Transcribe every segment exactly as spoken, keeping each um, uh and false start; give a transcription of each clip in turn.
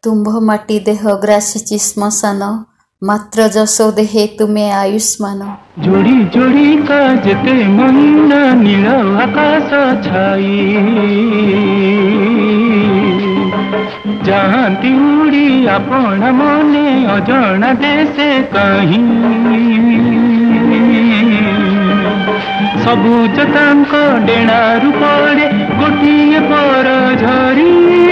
तुम्भ माटी देह ग्रासिची श्मशान मात्र जसो देहे तुमे आयुष्मान जोड़ी जोड़ी का जते महीना नील आकाश छाई जहाँती उड़ी आपण मने अजणा देशे कहीं सबुज तांक डेणा रूपरे गोटिए पर झरी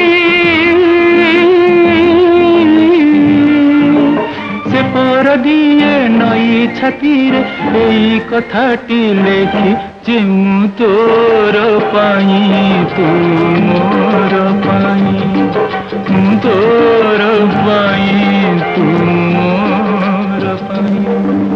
से पर दिए नई छाती रे एई कथाटी लेखी जे मु तोर पाई तू मोर पाई मु तोर पाई तू मोर पाई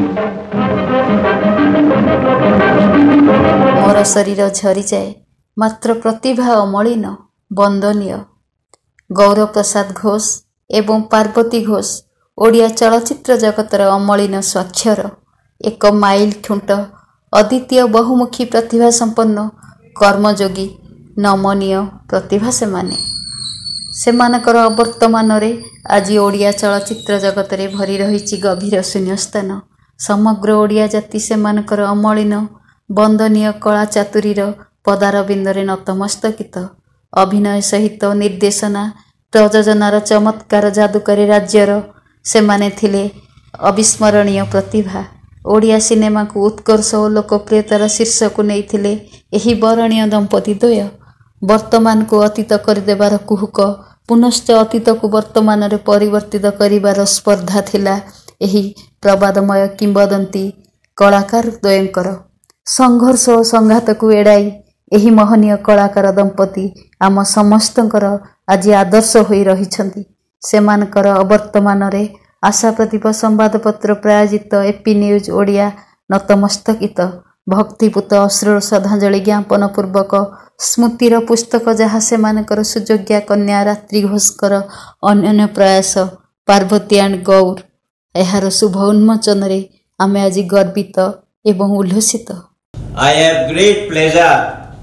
मोर शरीर झरी जाए मात्र प्रतिभा अमलिन वंदनीय गौर प्रसाद घोष एवं पार्वती घोष ओडिया चलचित्र जगतर अमलिन स्वाक्षर एक माइल खुंट अद्वितीय बहुमुखी प्रतिभा संपन्न कर्मयोगी नमनीय प्रतिभा से माने सेमानकर अवर्तमान रे आज ओडिया चलचित्र जगत भरी रही गभीर शून्यस्थान समग्र ओडिया जाति सेमानकर अमलिन वंदनीय कला चातुरीर पदारविंदरे नतमस्तकित अभिनय सहित निर्देशना प्रयोजनार चमत्कार जादुकारी राज्यर सेमाने थिले अविस्मरणीय प्रतिभा ओडिया सिनेमा को उत्कर्ष और लोकप्रियतार शीर्ष को नहीं थिले एही बरणीय दंपति द्वय वर्तमान को अतीत करदेबार कुहुक पुनश्च अतीत को वर्तमान रे परिवर्तित करिबार स्पर्धा थिला एही प्रबादमय किंबदंती कलाकार द्वयंकर संघर्ष और संघात को एड़ाई एही महनीय कलाकार दंपति आम समस्तंकर आज आदर्श होई रहिछंती सेमानकर अवर्तमान रे आशा प्रदीप संवादपत्र प्रायोजित एपी न्यूज ओडिया नतमस्तकित भक्तिपूत अश्रुर श्रद्धांजलि ज्ञापन पूर्वक स्मृतिर पुस्तक जहाँ सेमानकर सुयोग्या कन्या रात्रि घोषकर अन्य प्रयास पार्वती एंड गौर एहार शुभ उन्मोचन रे आमे आज गर्वित एवं उल्लसित I have great pleasure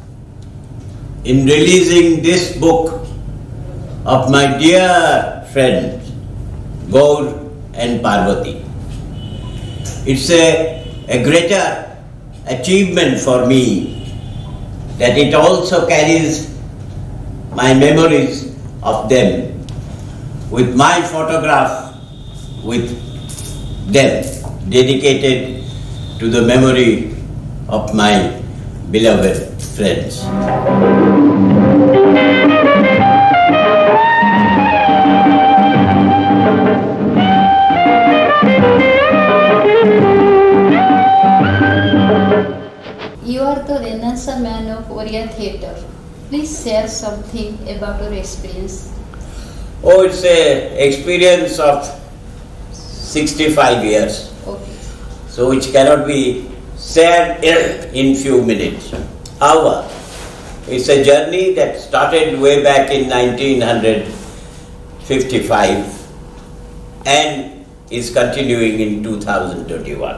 in releasing this book of my dear friends Gaur and Parvati. It's a, a greater achievement for me that it also carries my memories of them with my photograph with them dedicated to the memory of my beloved friends. You are the Renaissance man of Oriya Theatre. Please share something about your experience. Oh, it's a experience of sixty-five years. Okay. So which cannot be shared in few minutes. However, it's a journey that started way back in nineteen fifty-five and is continuing in two thousand twenty-one.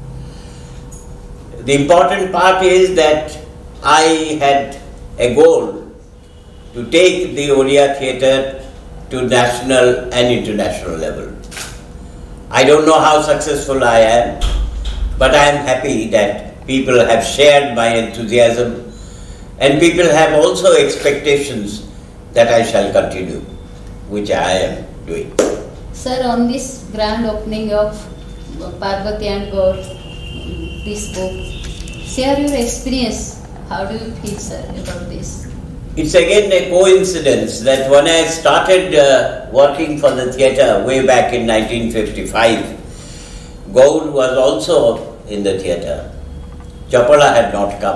The important part is that I had a goal to take the Oriya Theatre to national and international level. I don't know how successful I am, but I am happy that people have shared my enthusiasm and people have also expectations that I shall continue, which I am doing. Sir, on this grand opening of Parvati and Gaur, this book, share your experience. How do you feel, sir, about this? It's again a coincidence that when I started uh, working for the theatre way back in nineteen fifty-five, Gaur was also in the theatre. Chapala had not come.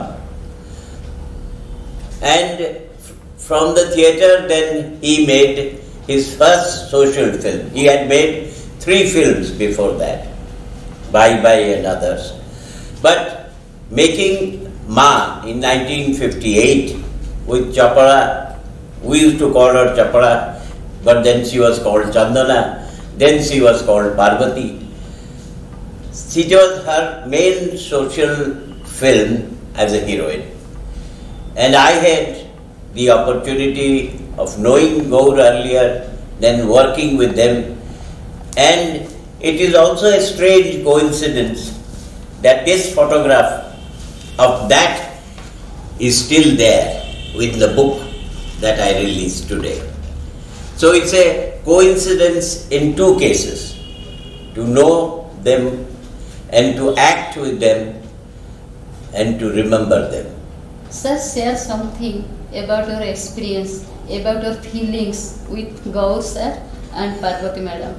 And from the theatre then he made his first social film. He had made three films before that, Bye Bye and others. But making Ma in nineteen fifty-eight with Chapala, we used to call her Chapala, but then she was called Chandana, then she was called Parvati. She was her main social film as a heroine. And I had the opportunity of knowing Gaur earlier then working with them. And it is also a strange coincidence that this photograph of that is still there with the book that I released today. So it's a coincidence in two cases, to know them and to act with them and to remember them. Sir, share something about your experience, about your feelings with Gaur sir and Parvati madam.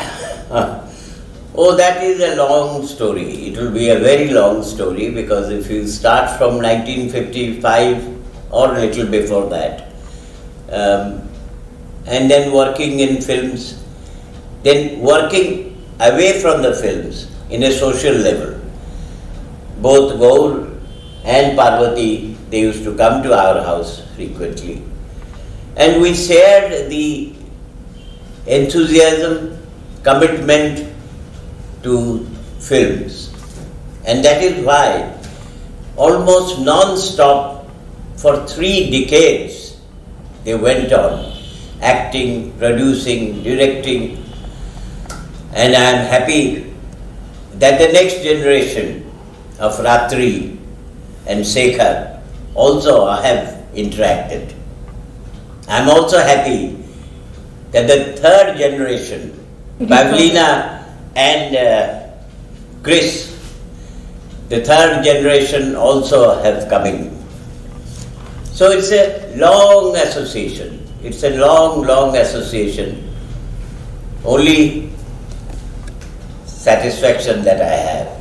Oh, that is a long story. It will be a very long story, because if you start from nineteen fifty-five or a little before that, um, and then working in films, then working away from the films in a social level. Both Gaur and Parvati, they used to come to our house frequently. And we shared the enthusiasm, commitment to films. And that is why almost non-stop for three decades they went on acting, producing, directing. And I am happy that the next generation of Ratri and Shekhar also have interacted. I am also happy that the third generation, Pavlina and uh, Chris, the third generation also have come in. So it's a long association. It's a long, long association. Only satisfaction that I have,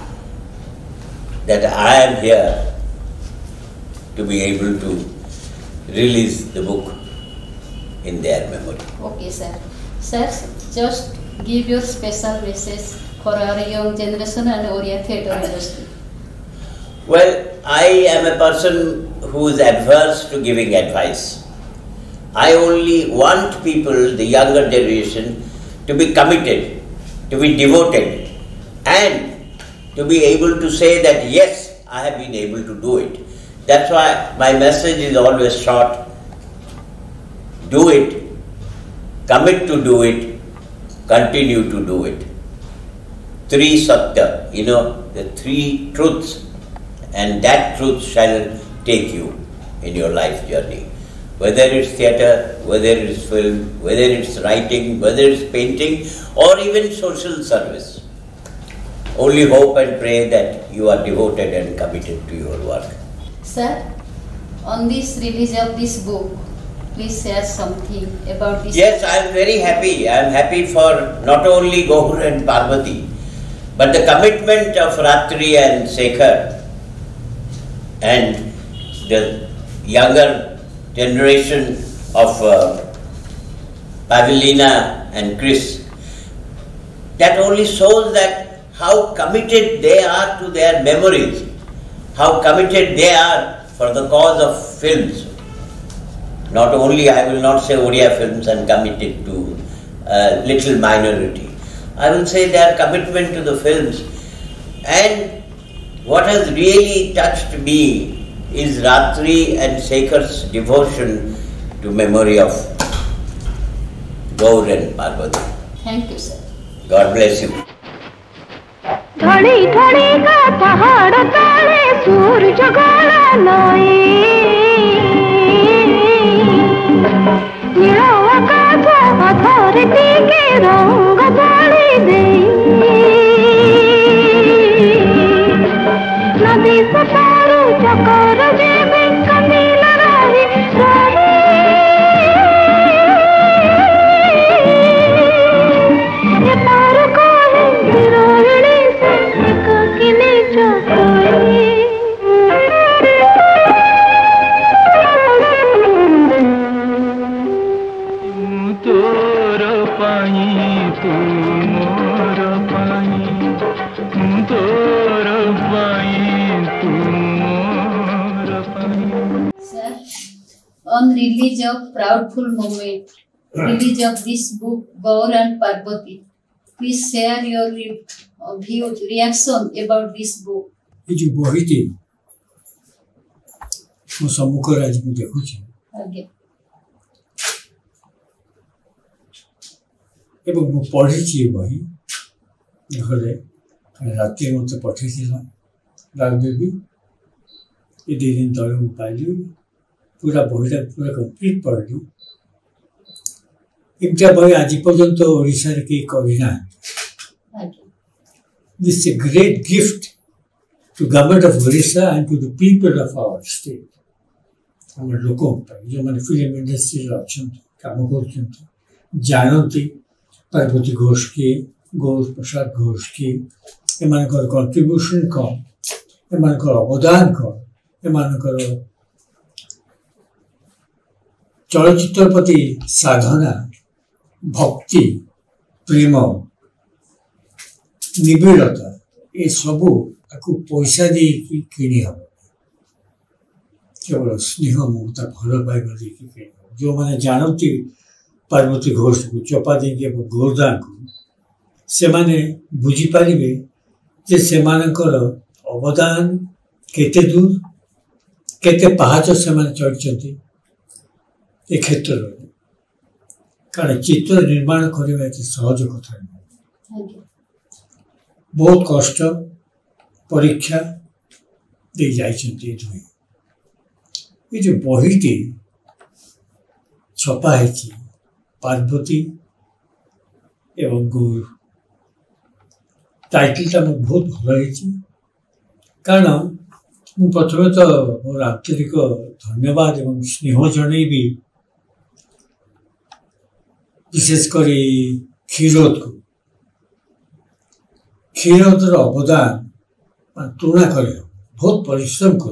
that I am here to be able to release the book in their memory. Okay, sir. Sir, just give your special message for our young generation and Oriya theatre industry. Well, I am a person who is adverse to giving advice. I only want people, the younger generation, to be committed, to be devoted, and to be able to say that yes, I have been able to do it. That's why my message is always short. Do it, commit to do it, continue to do it. Three Satya, you know, the three truths, and that truth shall take you in your life journey. Whether it's theatre, whether it's film, whether it's writing, whether it's painting, or even social service. Only hope and pray that you are devoted and committed to your work. Sir, on this release of this book, please share something about this. Yes, I am very happy. I am happy for not only Gaur and Parvati, but the commitment of Ratri and Shekhar and the younger generation of uh, Pavlina and Chris. That only shows that how committed they are to their memories, how committed they are for the cause of films. Not only, I will not say Oriya films and committed to a little minority. I will say their commitment to the films. And what has really touched me is Ratri and Shekhar's devotion to memory of Gaur and Parvati. Thank you, sir. God bless you. धड़ी धड़ी का पहाड़ ताले सूरज गोला नई नीला आकाश अधरती के रंग बोली दे नदी से तारू चकोर जेबे कमील रही रही ये तारू को है गिरोड़ी से एकाकिनी चकोरी तोर पाई तू मोर पाई तोर पाई तू मोर पाई. Sir, on release of proudful moment, release of this book, Gaur and Parvati, please share your re- uh, view, reaction about this book. ये जो बहिटी ମୁଁ ସମ୍ମୁଖରେ ଆଜି ମୁଁ ଦେଖୁଛି Okay. एवं मु पढ़ी बही घरे राति मत पठे राजदेवी ये दी दिन तले मुझे पाइली पूरा बहीटा पूरा कम्प्लीट पढ़ली इमता बही आज पर्यंत ओडिशा रे के करना this a great gift to government of Odisha and to the people of our state हम लोक जो मैंने फिल्म इंडस्ट्री अच्छा काम कर जानती पार्वती घोष के गौर प्रसाद घोष के एम कंट्रीब्यूशन कौन एम अवदान कौन एम चलचित्र प्रति साधना भक्ति प्रेम निबिड़ता ये सबू आपको पैसा दे किणी हम केवल स्नेह ममता भल पाइबा दे किणी जो मैंने जानती पार्वती घोष को चपादी के गोरदा को से माने बुझी पारिबे जे से मानकर अवदान केते दूर केते पहाच से माने चढ़ी ए क्षेत्र कारण चित्र निर्माण करवा सहज कथा बहुत कष्ट परीक्षा दे जाइए ये जो बहीटी छपा है पार्वती एवं गौर टाइटलटा मोर बहुत भल है कारण मु प्रथम तो मोर आंतरिक धन्यवाद एवं स्नेह जनईबी विशेषकर क्षीरोद को क्षीरोदर अवदान तुलना कर बहुत परिश्रम कर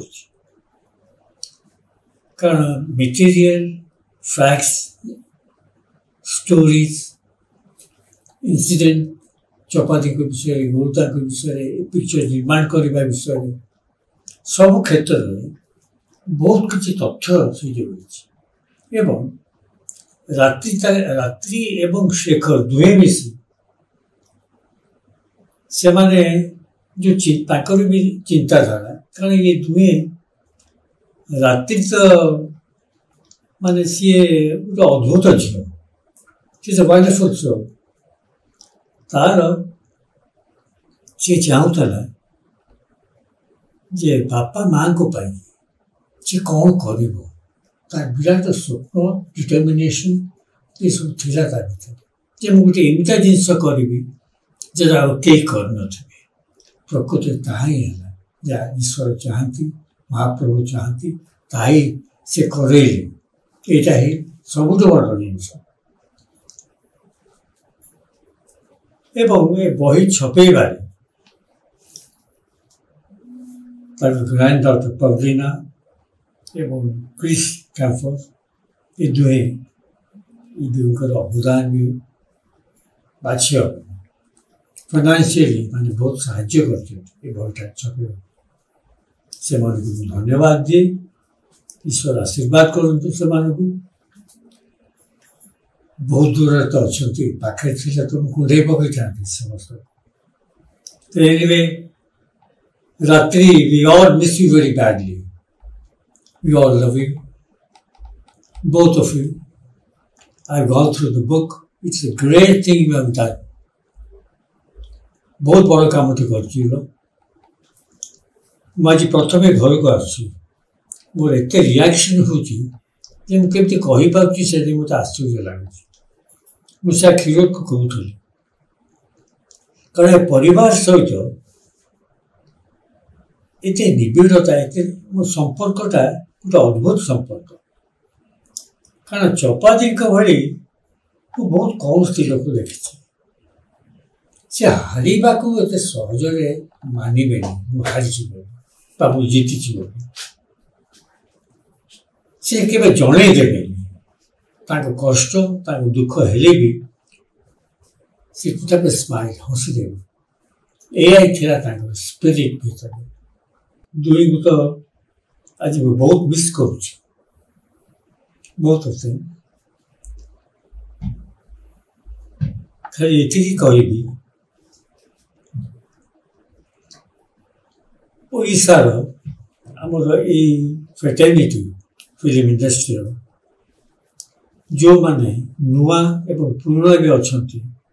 कारण material facts stories incident Chapati को विषय गोरदा को विषय पिक्चर निर्माण करने विषय सब क्षेत्र में बहुत किसी तथ्य से एवं रात्रि रात्रि एवं शेखर दुहे मिसी से माने जो भी चिंताधारा कारण ये दुहे रात्रि तो माने सी गोटे अद्भुत झील सी वंडरफुल शो तार सी चाहूला जे बापा माँ को पाई सी कौन कर विराट स्वप्न डिटर्मिनेशन ये सब थिला ता भीतर जे मु गोटे एमता जिनस करी जरा कई कर नथिबे प्रकृति ताहा ही है जहाँ ईश्वर चाहती महाप्रभु चाहती ताही से करेले एटा ही सबुठ बड़ जिनस एवं ए बही छपेबारे तार ग्रैंड डॉटर पवलिना एवं क्रिस कैम्फर ये दुहे ये दुहर अवदान भी बाछी फाइनान्शियली माने बहुत साहाय्य करते बहीटा छपे से धन्यवाद दिए ईश्वर आशीर्वाद करते से बहुत दूर तो अच्छा पाखे थी तो कुंडे पकई था समस्त तो एनीवे रात्रि we all miss you very badly we all love you both of you. I've gone through the book. It's a great thing you have done. बहुत बड़ा काम तो कर आज प्रथम घर को आसी मोर एत रिएक्शन होती मुझे कही पार्टी से मत आश्चर्य लगे मुझे क्षीरोद को कहूली कारण परिवार सहित एत निबिड़ता एत मो संपर्कटा गोटे अद्भुत संपर्क कारण चपादी भाई बहुत कम स्त्री लोक देखी से हारिबा को एत सहजरे मानवे हारी बाबू जीति से केवल जड़े देवे कष्ट दुख हेले भी से स्माइल हसी देवे यही स्पिरिट भीतर दुई को तो आज बहुत मिस करुँ बहुत होते खाली ये कहबी ओडिशार आमर ये फ्रेटर्निटी फिल्म इंडस्ट्री जो माने नुआ एवं पुराना भी अच्छा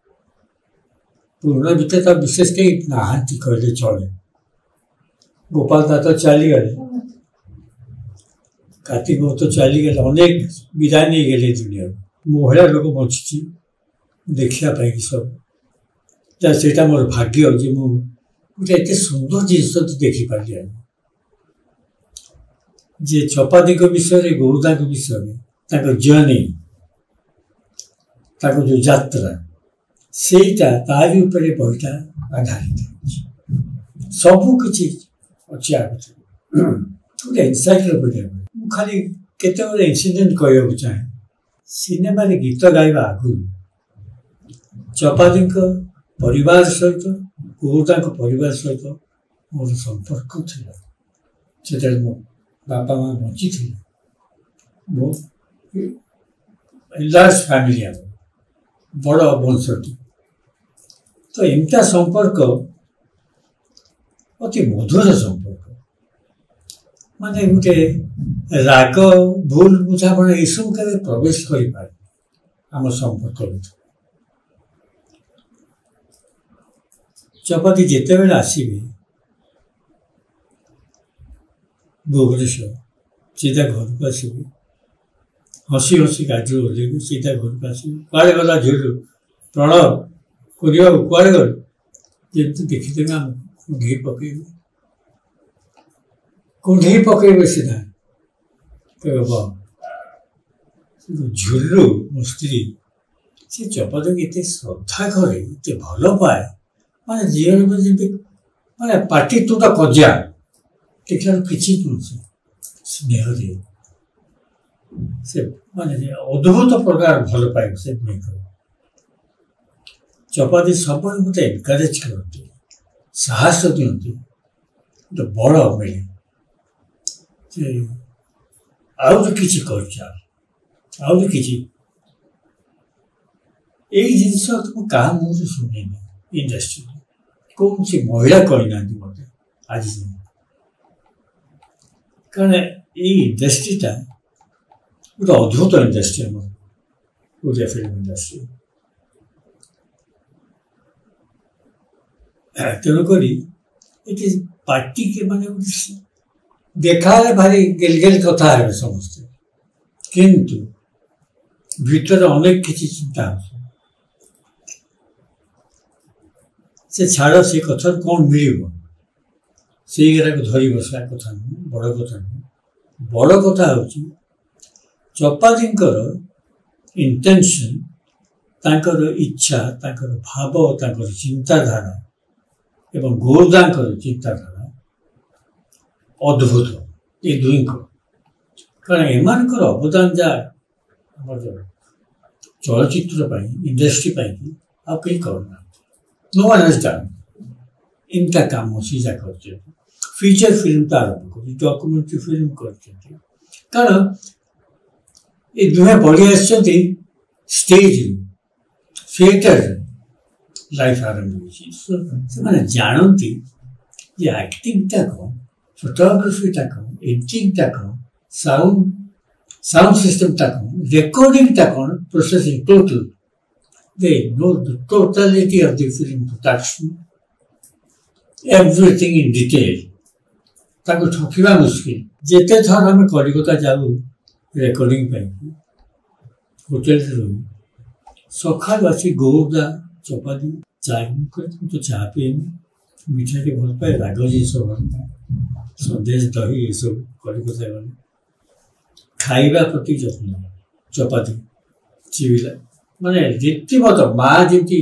पुराना भितर तो विशेष कहीं नहांती कहले चले। गोपाल दा तो चली गले, कार्तिक बाबू तो चली गले, अनेक विदाय नहीं गले दुनिया। महिला लोक बची देखा सब से मोर भाग्य जे मु गोटे एत सुंदर जिस देखिपारि जे चपादी विषय गौरदा विषय जर्नी जो यात्रा सेटा तारी उपरे बहीटा आधारित सबकि अच्छी आगे गोटे एनसाइक्लोपीडिया मुझे खाली केते इनसीडेंट कहूँ चाहे सिनेमा गीत गाइबा आगु चपादी परिवार सहित गौरदा परिवार सहित मोर संपर्क था से मो बापा माँ बची थे मो लार्ज फैमिली बड़ वंशटी तो एमता संपर्क अति मधुर संपर्क माने गोटे राग भूल बुझापड़ा ये सब के प्रवेश कर पाए आम संपर्क चपाती जिते बेले आसबे भुवनेश्वर सीधा घर को आसबे हसी हसी गाड़ी ओल्ल सीधा घर को आसबे कड़े गला झील प्रणव करवा कड़े गल जमी देखीदे कुंडे पकड़े कुंडे पकड़े सीधा कह झुलू मो स्त्री से चपाती एत श्रद्धा करे एत भल पाए माने जीवन में जमी माने पार्टी तुटा कजा देखला किसी स्नेह दे से माने अद्भुत प्रकार भल पाए से नहीं कर चपाती सब मत एनकरेज करते साहस दिखती तो बड़ मिले आउ कि कर कि जिनस तुम क्या मुझे शुणी इंडस्ट्री कौन सी महिला कही ना मत आज कारण ये इंडस्ट्रीटा गोटे अद्भुत इंडस्ट्री आम ओडिया फिल्म इंडस्ट्री तेणुक ये पार्टी के माने देखा भारी गेलगेल कथा है समस्ते किंतु भीतर अनेक किसी चिंता से छाड़ से कथा कौन मिल से धरी बसला कथा नुह बड़ कथा नुह बड़ कथा हूँ चपादी इंटेंशन तांकर इच्छा तांकर भाव तांकर चिंताधारा एवं गौरदा चिंताधारा अद्भुत ये दुई कारण एम अवदान जा चलचित्र इंडस्ट्री आ कहीं करना नो वन हैज डन इनका काम सीजा कर फीचर फिल्म तो आरंभ कर डॉक्यूमेंट्री फिल्म कर कारण ये दुहे बढ़ी आसती स्टेज थिएटर लाइफ आरंभ हो जानती ये एक्टिंगटा कौन फोटोग्राफीटा कौन एडिटिंगटा कौन साउंड साउंड सिस्टमटा कौन रेकॉर्डिंगटा कौन processing total they know the totality of the film production everything in detail ताको ठकिबा मुश्किल जेते थर हम कलिकता जाऊ रेकॉर्डिंग पे होटल रूम सखा बासी गौरदा चपाती चाय तो चाह पे मिठाई के भल पाए राग जी सब संदेश दही ये सब कलिकता गले खाइबा प्रति जत्न चपाती चिविला माने रीतिमत माँ जमी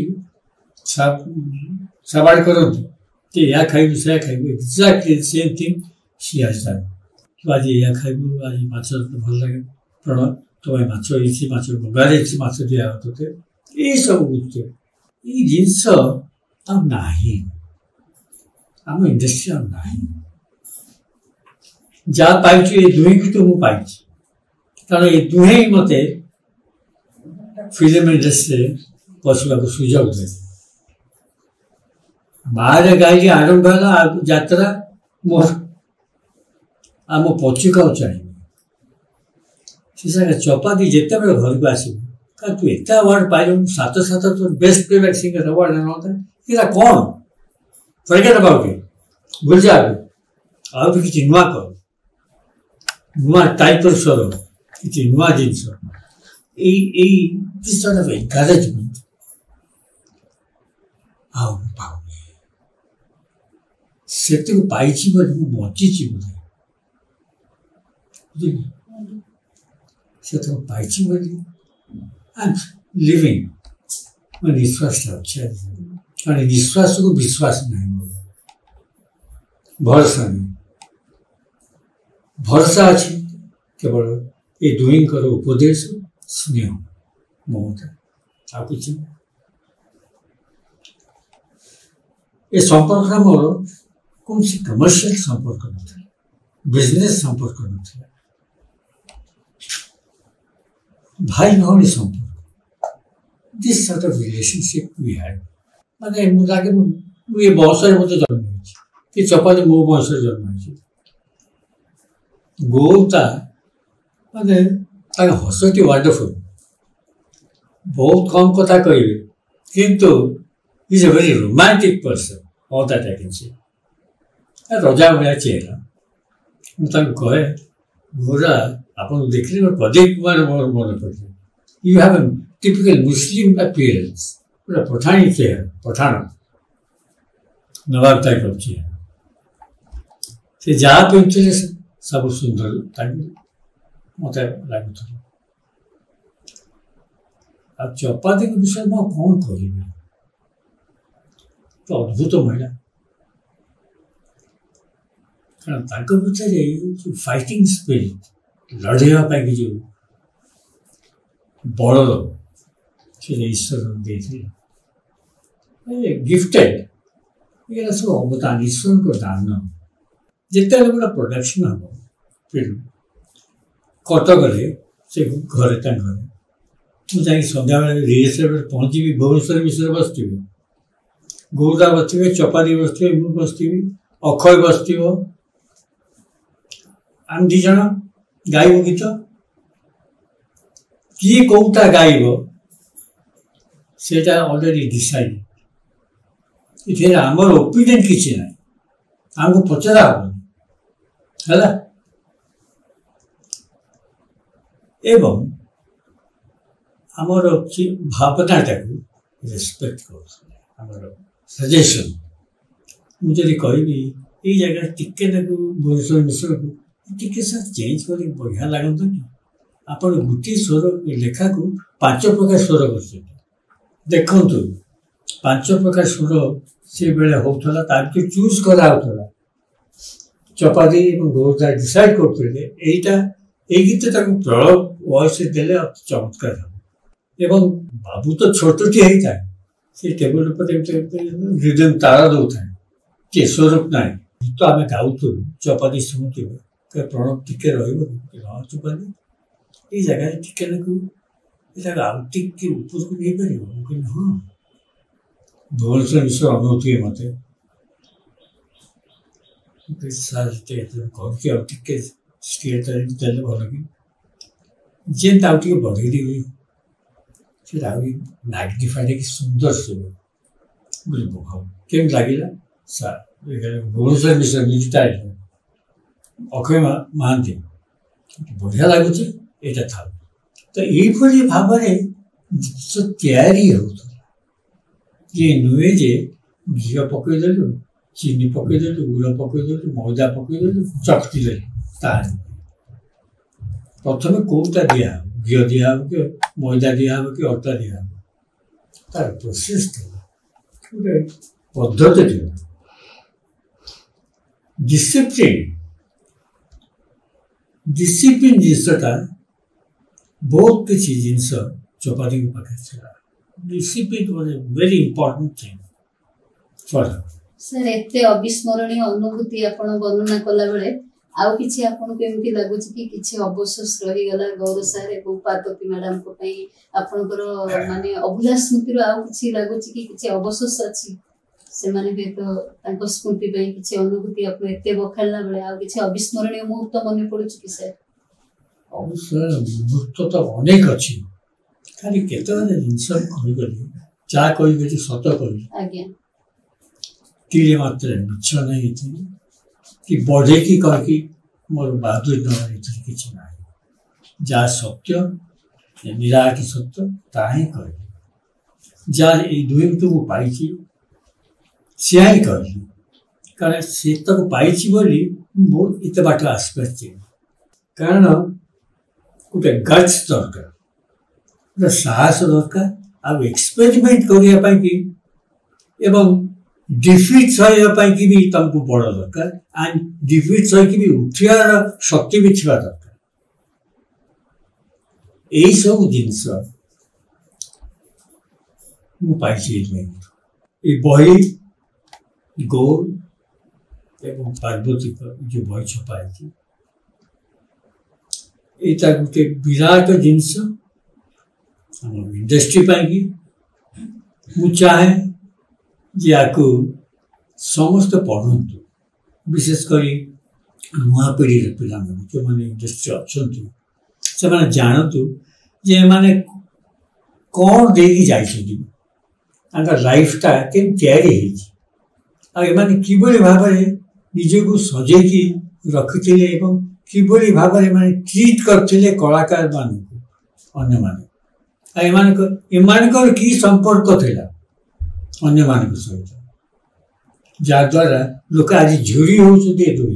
सवाड़ करती या खाइबू से खाइबू एक्जाक्टली सेम थिंग सी आज तो आज या खाइबू आज माछ भल लगे प्रणव तुम्हें माछ ये माछ बगारे माछ दिया होते ये सब गुरुत्व ये जिनस ना आम इंडस्ट्री ना जहाँ पाई ये दुई की तो मुझे पाई कारण ये दुहे ही मत फिल्म इंडस्ट्री पशुआ को सुजोग दे बाहर गाड़ी आरंभ है यात्रा मोर आम पचिका चाहिए चपाती जिते बड़े घर को आस तू एत अवार्ड पाइल सात सात तो बेस्ट प्लेबैक सिंगर अवार्ड आना ଏଇଟା କ'ଣ ଫରଗେଟ୍ ଆବାଉଟ୍ ଇଟ୍, ଭୁଲି ଯାଅ। ଆଉ ବି କିଛି ନୂଆ କର, ନୂଆ ଟାଇପ୍ର ସ୍ୱର, କିଛି ନୂଆ ଜିନିଷ, ଏଇ ଏଇ ସର୍ଟ ଅଫ୍ ଏନକରେଜମେଣ୍ଟ ଆଉ ପାଉନି। ସେତିକି ପାଇଛି ବୋଲି ମୁଁ ବଞ୍ଚିଛି ବୋଧେ, ବୁଝିଲି, ସେତିକି ପାଇଛି ବୋଲି ଆଇ ଏମ୍ ଲିଭିଂ। ମୋ ନିଶ୍ୱାସଟା ଅଛି, କାରଣ ନିଶ୍ୱାସକୁ ବିଶ୍ୱାସ ନାହିଁ ମୋର, ଭରସା ନାହିଁ। ଭରସା ଅଛି କେବଳ ଏ ଦୁହିଁଙ୍କର ଉପଦେଶ, ସ୍ନେହ, ମମତା, ଆଉ କିଛି ନାହିଁ। ଏ ସମ୍ପର୍କଟା ମୋର କୌଣସି କମର୍ସିଆଲ ସମ୍ପର୍କ ନଥିଲା, ବିଜନେସ୍ ସମ୍ପର୍କ ନଥିଲା, ଭାଇ ଭଉଣୀ ସମ୍ପର୍କ। This sort of relationship we had। ମାନେ ମୁଁ ଲାଗେ ମୁଁ ଏ ବୟସରେ ମୋତେ ଜନ୍ମ ହେଇଛି, କି ଚପାତି ମୋ ବୟସରେ ଜନ୍ମ ହେଇଛି। ବୋଉଟା ମାନେ ତାଙ୍କ ହସଟି ୱାଣ୍ଡରଫୁଲ୍, ବହୁତ କମ୍ କଥା କହିବେ, କିନ୍ତୁ is a very romantic person, all that I can say. ରଜା ଭଳିଆ ଚେହେରା। ମୁଁ ତାଙ୍କୁ କହେ, ଗୋରା ଆପଣଙ୍କୁ ଦେଖିଲେ ମୋର ପ୍ରଦୀପ କୁମାର ମୋର ମନେ ପଡ଼ିଲେ। You have a typical Muslim appearance, ପୁରା ପଠାଣି ଚେହେରା, ପଠାଣ ନବାବ ଟାଇପ୍ ଅଫ୍ ଚେହେରା। ସେ ଯାହା ପିନ୍ଧୁଥିଲେ ସବୁ ସୁନ୍ଦର ତାଙ୍କୁ ମୋତେ ଲାଗୁଥିଲା। ଆଉ ଚପାତିଙ୍କ ବିଷୟରେ ମୁଁ କ'ଣ କହିବି, ତ ଅଦ୍ଭୁତ ମହିଳା। କାରଣ ତାଙ୍କ ଭିତରେ ଯେଉଁ ଫାଇଟିଂ ସ୍ପିରିଟ୍, ଲଢ଼େଇବା ପାଇଁ ଯେଉଁ ବଳର ସେ ଈଶ୍ୱର ଦେଇଥିଲେ, ଗିଫ୍ଟେଡ୍, ଏଗୁଡ଼ା ସବୁ ଅବଦାନ, ଈଶ୍ୱରଙ୍କ ଦାନ। ଯେତେବେଳେ ଗୋଟେ ପ୍ରଡକ୍ସନ୍ ହେବ ଫିଲ୍ମ କଟକରେ, ସେ ଘରେ ତାଙ୍କ ଘରେ ମୁଁ ଯାଇକି ସନ୍ଧ୍ୟାବେଳେ ରିହର୍ସାଲ୍ ପହଞ୍ଚିବି, ଭୁବନେଶ୍ୱର ବିଷୟରେ ବସିଥିବି, ଗୌରା ବସିଥିବେ, ଚପାତି ବସିଥିବେ, ମୁଁ ବସିଥିବି, ଅକ୍ଷୟ ବସିଥିବ, ଆମେ ଦୁଇ ଜଣ ଗାଇବ ଗୀତ। କିଏ କୋଉଟା ଗାଇବ ସେଇଟା ଅଲରେଡ଼ି ଡିସାଇଡ୍। ଏଥିରେ ଆମର ଓପିନିଅନ୍ କିଛି ନାହିଁ, ଆମକୁ ପଚରା ହବନି, ହେଲା। ଏବଂ ଆମର ଭାବନାଟାକୁ ରେସ୍ପେକ୍ଟ କରୁଥିଲେ, ଆମର ସଜେସନ୍। ମୁଁ ଯଦି କହିବି ଏଇ ଜାଗାରେ ଟିକେ ତାକୁ ଭୁବନେଶ୍ୱର ମିଶ୍ରକୁ ଟିକେ ସାର୍ ଚେଞ୍ଜ କରି ବଢ଼ିଆ ଲାଗନ୍ତାନି, ଆପଣ ଗୋଟିଏ ସ୍ୱର ଲେଖାକୁ ପାଞ୍ଚ ପ୍ରକାର ସ୍ୱର କରିଛନ୍ତି, ଦେଖନ୍ତୁ ପାଞ୍ଚ ପ୍ରକାର ସ୍ୱର ସେବେଳେ ହେଉଥିଲା, ତା ଭିତରୁ ଚୁଜ୍ କରାହେଉଥିଲା। ଚପାତି ଏବଂ ଗୌରଦା ଡିସାଇଡ୍ କରୁଥିଲେ ଏଇଟା ଏଇ ଗୀତଟାକୁ ପ୍ରଳୟ ଭଏସ୍ରେ ଦେଲେ ଅତି ଚମତ୍କାର ହେବ। ଏବଂ ବାବୁ ତ ଛୋଟଟି ହେଇଥାଏ, ସେ ଟେବୁଲ ଉପରେ ରିଦମ୍ ତାଳ ଦେଉଥାଏ, କି ସ୍ୱରୂପ ନାହିଁ। ଗୀତ ଆମେ ଗାଉଥିଲୁ, ଚପାତି ଶୁଣୁଥିବୁ, ପ୍ରଣବ ଟିକେ ରହିବ, ହଁ ଚପାତି ଏଇ ଜାଗାରେ ଟିକେ ନାକୁ ଏଇଟା ଆଉ ଟିକେ ଉପରକୁ ନେଇପାରିବ। ମୁଁ କହିଲି ହଁ। ଭୁବନେଶ୍ୱର ବିଷୟ ଅନଉଥିବେ ମୋତେ, ସାର୍ କରୁଛି ଆଉ ଟିକେ ସ୍କେଲ୍ଟା ଦେଲେ ଭଲ କି, ଯେମିତି ଆଉ ଟିକେ ବଢ଼େଇଦେବି, ସେଟା ଆହୁରି ମ୍ୟାଗ୍ନିଫାଇଡ୍ ହେଇକି ସୁନ୍ଦର ଶୁଭ। ବୁଝିବ ହଉ କେମିତି ଲାଗିଲା ସାର୍, ଭୁବନେଶ୍ୱର ବିଷୟ ନିଜଟା ଅକ୍ଷୟ ମହାନ୍ତି ବଢ଼ିଆ ଲାଗୁଛି, ଏଇଟା ଥାଉ। ତ ଏଇଭଳି ଭାବରେ ଜିନିଷ ତିଆରି ହେଉଥିଲା। ଇଏ ନୁହେଁ ଯେ ଘିଅ ପକାଇଦେଲୁ, ଚିନି ପକାଇଦେଲୁ, ଗୁଡ଼ ପକାଇଦେଲୁ, ମଇଦା ପକାଇଦେଲୁ, ଚକଟି ଦେଲୁ, ତାହା ପ୍ରଥମେ କେଉଁଟା ଦିଆହେବ, ଘିଅ ଦିଆହେବ କି ମଇଦା ଦିଆହେବ କି ଅଟା ଦିଆହେବ, ତାର ପ୍ରୋସେସ୍ ଥିଲା, ଗୋଟେ ପଦ୍ଧତି ଥିଲା, ଡିସିପ୍ଲିନ୍। ଡିସିପ୍ଲିନ୍ ଜିନିଷଟା ବହୁତ କିଛି ଜିନିଷ ଚପାତିଙ୍କ ପାଖରେ ଥିଲା। Discipline was a very important thing for her. Sir ଏତେ ଅବିସ୍ମରଣୀୟ ଅନୁଭୂତି ଆପଣ ବର୍ଣ୍ଣନା କଲାବେଳେ ଆଉ କିଛି ଆପଣଙ୍କୁ ଏମିତି ଲାଗୁଛି କି କିଛି ଅବଶୋଷ ରହିଗଲା ଗୌର ସାର୍ ଏବଂ ପାର୍ବତୀ ମ୍ୟାଡାମଙ୍କ ପାଇଁ, ଆପଣଙ୍କର ମାନେ ଅଭୁଲା ସ୍ମୃତିରୁ ଆଉ କିଛି ଲାଗୁଛି କି କିଛି ଅବଶୋଷ ଅଛି? ସେମାନେ ହୁଏତ ତାଙ୍କ ସ୍ମୃତି ପାଇଁ କିଛି ଅନୁଭୂତି ଆପଣ ଏତେ ବଖାଳିଲା ବେଳେ ଆଉ କିଛି ଅବିସ୍ମରଣୀୟ ମୁହୂର୍ତ୍ତ ମନେ ପଡୁଛି କି ସାର୍? ଅବଶ୍ୟ ମୁହୂର୍ତ୍ତ ତ ଅନେକ ଅଛି, ଖାଲି କେତେବେଳେ ଜିନିଷ କହିଗଲି, ଯାହା କହିବି ସତ କହିବି। ଆଜ୍ଞା तीरे मात्र मिछ नहीं थी कि बढ़े की करके मोर बहादुर नगर किसी ना जहाँ सत्य निराट सत्य ताही कह जार ये दुई तुम पाई सी ही कह कारण से तक पाई बोली बहुत एत बाट आसपास कारण गोटे गट्स दरकार गोटे साहस दरकार आ एक्सपेरिमेंट करने एवं डिफिट सहवा कि भी तुमको बड़ दरकार एंड डिफिट सही भी उठार शक्ति भी थी दरकार यही सब जिनस मुझे बही गौर एवं पार्वती जो बही छपाई यहाँ गोटे विराट जिनस इंडस्ट्री पाई मुझे चाहे या समस्त पढ़ु विशेषकर नुआ पीढ़ी पिला जो मैंने इंडस्ट्री अच्छा से मैंने जानतु जे मैंने कौन देकी जाइए लाइफटा के किभली भाव निजक सजेकी रखी किभली भाव में ट्रीट करते कलाकार मानक अन्य कि संपर्क थिला अन्य मान सहित जहाद्वारा लोक आज झुरी होती दुई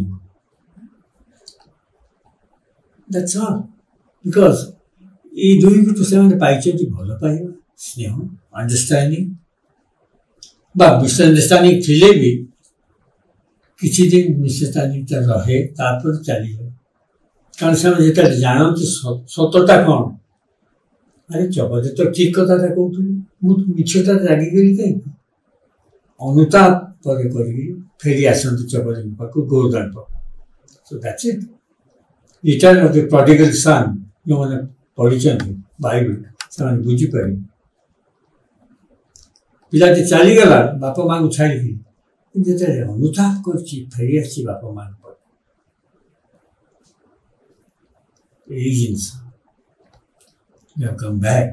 दैट्स ऑल बिकॉज ये दुई को तो से पाई भल पाइबा स्नेह अंडरस्टैंडिंग बा मिसअंडरस्टैंडिंग थिले भी किसी दिन मिसअंडरस्टैंडिंग रहे तापर चली कारण से जो जानते सतता कौन अरे चपदे तो ठीक कथा कहती मिछता रागिगली कहीं अनुताप पर फेरी आसती चपदे पाक गोवर्धन पाक so that's it return of the prodigal son जो मैंने पढ़ी बाइबल से बुझीपारे पिलाटी चलीगला बापा माँ को छाड़ी जो अनुताप कर फेरी आसी बापा माँ यही जिनस You have come back.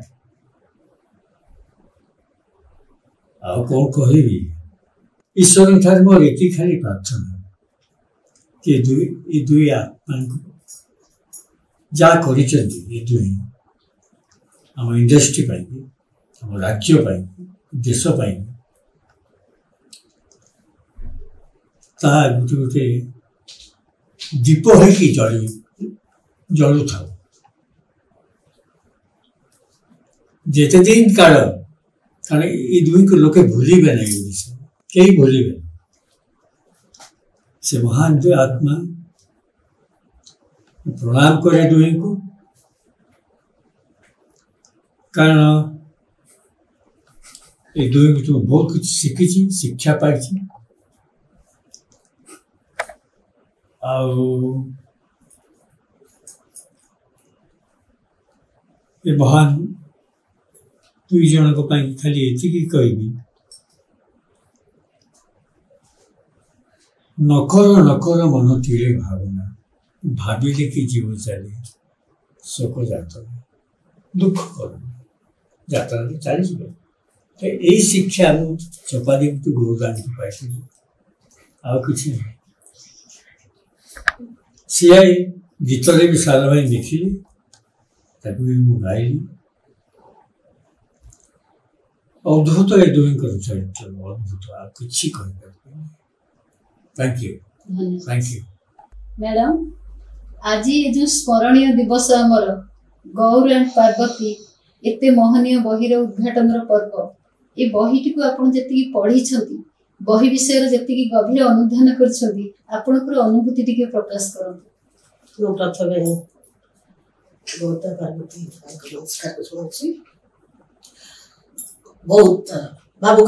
ଆଉ କଣ କହିବି ଈଶ୍ୱର ଠାରୁ ମୋର ଏତିକି ଖାଲି ପ୍ରାର୍ଥନା କି ଦୁଇ ଏ ଦୁଇ ଆତ୍ମାଙ୍କୁ ଯାହା କରିଛନ୍ତି ଏ ଦୁଇ ଆମ ଇଣ୍ଡଷ୍ଟ୍ରି ପାଇଁ ଆମ ରାଜ୍ୟ ପାଇଁ ଦେଶ ପାଇଁ ତାହା ଗୋଟେ ଗୋଟେ ଦୀପ ହେଇକି ଜଳି ଜଳୁଥାଉ जेते दिन काल कारण ये दुई को लोके भूलिबे नहीं कई भूलिबे से महान जो आत्मा प्रणाम करे दुई को कारण ये दुई को तो बहुत कुछ सीखी शिक्षा पाई ये महान दुई जन को खाली एति कह नकर नकर मन तीरे भावना भाविले कि जीव चले शोक जात दुख कर यात्रा चली तो यही शिक्षा चपादी गुरुदान को पाई आ कि सी गीत भी सारा भाई लिखिली गाइली अद्भुत ये दुई चरित्र अद्भुत आप किसी thank you thank you madam आज ये जो स्मरणीय दिवस आमर गौर एंड पार्वती एते मोहनीय बहिर उद्घाटन पर्व ये बहीटी को आप जी पढ़ी बही विषय जी गभीर अनुधान कर अनुभूति टिके प्रकाश करते प्रथम गौर पार्वती नमस्कार शुणी बहुत भावुक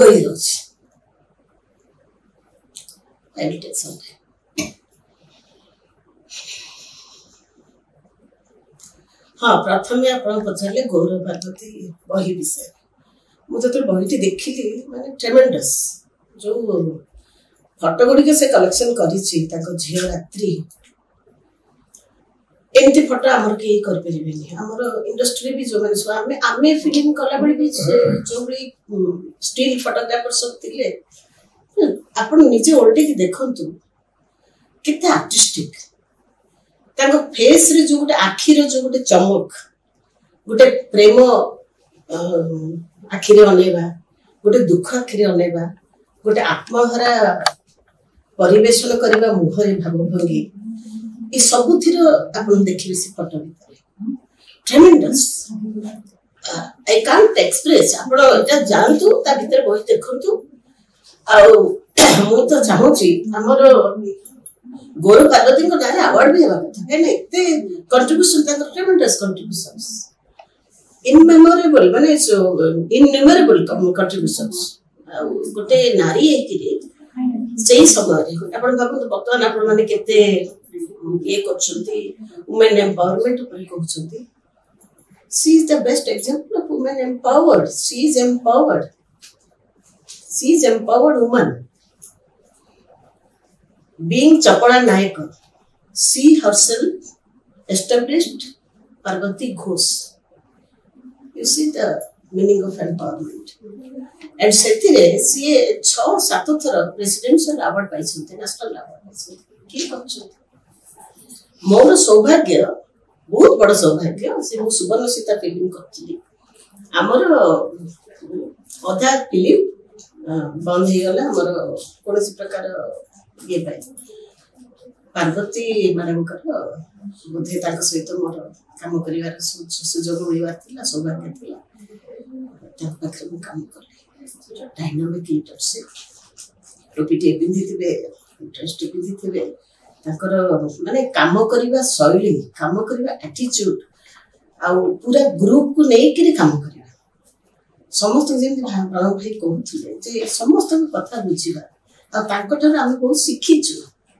हाँ प्रथम आप पचारे गौर पार्वती बही विषय मुझे बहीटी देखिली माने ट्रेमेंडस जो फटो गुड़िक से कलेक्शन कर झी रात्रि एमती फटो आमर कहीं करें आमर इंडस्ट्री भी जो मैंने आम आम फिल्म कला भी जो भी स्टिल फोटोग्राफर सब थे ଆପଣ ନିଜେ ଓଲଟେକି ଦେଖନ୍ତୁ କେତେ ଆର୍ଟିଷ୍ଟିକ ତାଙ୍କ ଫେସରେ ଯୋଉ ଗୋଟେ ଆଖିର ଯୋଉ ଗୋଟେ ଚମକ ଗୋଟେ ପ୍ରେମ ଆଖିରେ ଅନେଇବା ଗୋଟେ ଦୁଃଖ ଆଖିରେ ଅନେଇବା ଗୋଟେ ଆତ୍ମହରା ପରିବେଷଣ କରିବା ମୁହଁରେ ଭାବଭଙ୍ଗୀ ଏ ସବୁଥିର ଆପଣ ଦେଖିବେ ସେ ଫଟୋ ଭିତରେ ଟ୍ରେମେଣ୍ଡସ୍ ଆଇ କାଣ୍ଟ ଏକ୍ସପ୍ରେସ ଆପଣ ଏଟା ଜାଣନ୍ତୁ ତା ଭିତରେ ବହି ଦେଖନ୍ତୁ ଆଉ ମୁଁ ତ ଚାହୁଁଛି ଆମର ଗୌର ପାର୍ବତୀଙ୍କ ନାଁରେ ଆୱାର୍ଡ ବି ହେବା କଥା କାହିଁକିନା ଏତେ କଣ୍ଟ୍ରିବ୍ୟୁସନ ତାଙ୍କର ଟ୍ରେମେଣ୍ଡସ୍ କଣ୍ଟ୍ରିବ୍ୟୁସନ୍ସ ଇନମେମୋରେବଲ ମାନେ ଇନନ୍ୟୁମରେବଲ କଣ୍ଟ୍ରିବ୍ୟୁସନ୍ସ ଆଉ ଗୋଟେ ନାରୀ ହେଇକିରି ସେଇ ସମୟରେ ଆପଣ ଭାବନ୍ତୁ ବର୍ତ୍ତମାନ ଆପଣମାନେ କେତେ ଇଏ କରୁଛନ୍ତି women empowerment ଉପରେ କହୁଛନ୍ତି she is the best example of women empowered she is empowered she is empowered woman being Chapala Nayak she herself established Parvati Ghosh you see the meaning of empowerment and setire sie छह सात थर presidential award पाइछन्ते national award पाइछन्ते की करछन्ते मोर सौभाग्य बहुत बड़ सौभाग्य से मु सुवर्ण सीता फिल्म करथिली हमर अधा फिल्म बंद हो गला हमर कोनसी प्रकार ये पाई पार्वती मैडम कर बुद्धि ताक सहित मोर काम करिवार सुजोग मिलवार थिला सौभाग्य थिला ता पाखरे मु काम करले डायनामिक लीडरशिप टोपीटे पिंधिथिबे ड्रेस पिंधिथिबे ताकर माने काम करिवा शैली काम करिवा एटीट्यूड आ पूरा ग्रुप को नै के काम करिवा समस्त जेम प्रणव भाई कहउथिले जे समस्त कथा बुझिबा आ तांकटर हम बहुत सिखिछु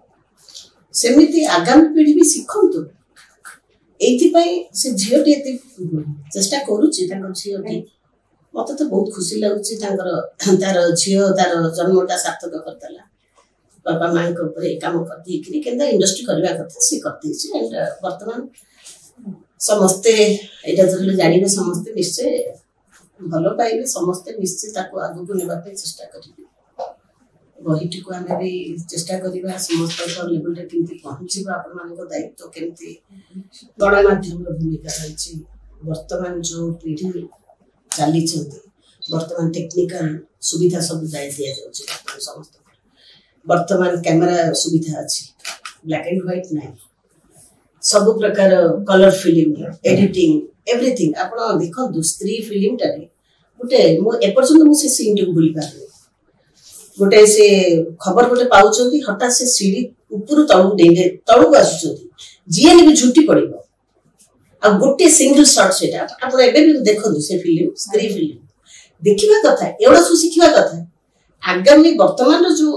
सेमिति आगामी पीढ़ी भी सिखंतु एथि पई से झियोटी एते चेष्टा करूची तांकर झियोटी मत तो बहुत खुशी लगुच तार झील तार जन्मटा सार्थक करदेला बापा माँ काम करते इंडस्ट्री करने कथा सी करते एंड बर्तमान समस्ते यहाँ जो जानवे समस्ते निश्चय भल पाइबे समस्ते निश्चय आगू को नापी चेष्टा करेंगे बहीटी को आम भी चेष्टा करवा समस्त लेवल केमती पहुँचवा आपण दायित्व केमती गणमाध्यम भूमिका रही बर्तमान जो पीढ़ी चली बर्तमान टेक्निकल सुविधा सब जाए दि जाऊँ समस्त बर्तमान कैमेरा सुविधा अच्छी ब्लैक एंड व्हाइट ना सब प्रकार कलर फिल्म एडिटिंग एवरीथिंग आप देखो स्त्री फिल्म टारे गोटे एपर्यंत मुझे सीन टी भूल पारे गोटे से खबर गोटे पाँच हठात से सीढ़ी ऊपर तलू डेंगे तलू आसुँच जी भी झुटी पड़ आ गोटे सिंगल शॉट से देखो से फिल्म स्त्री फिल्म देखा कथा एवं सब शिखा कथा आगामी वर्तमान जो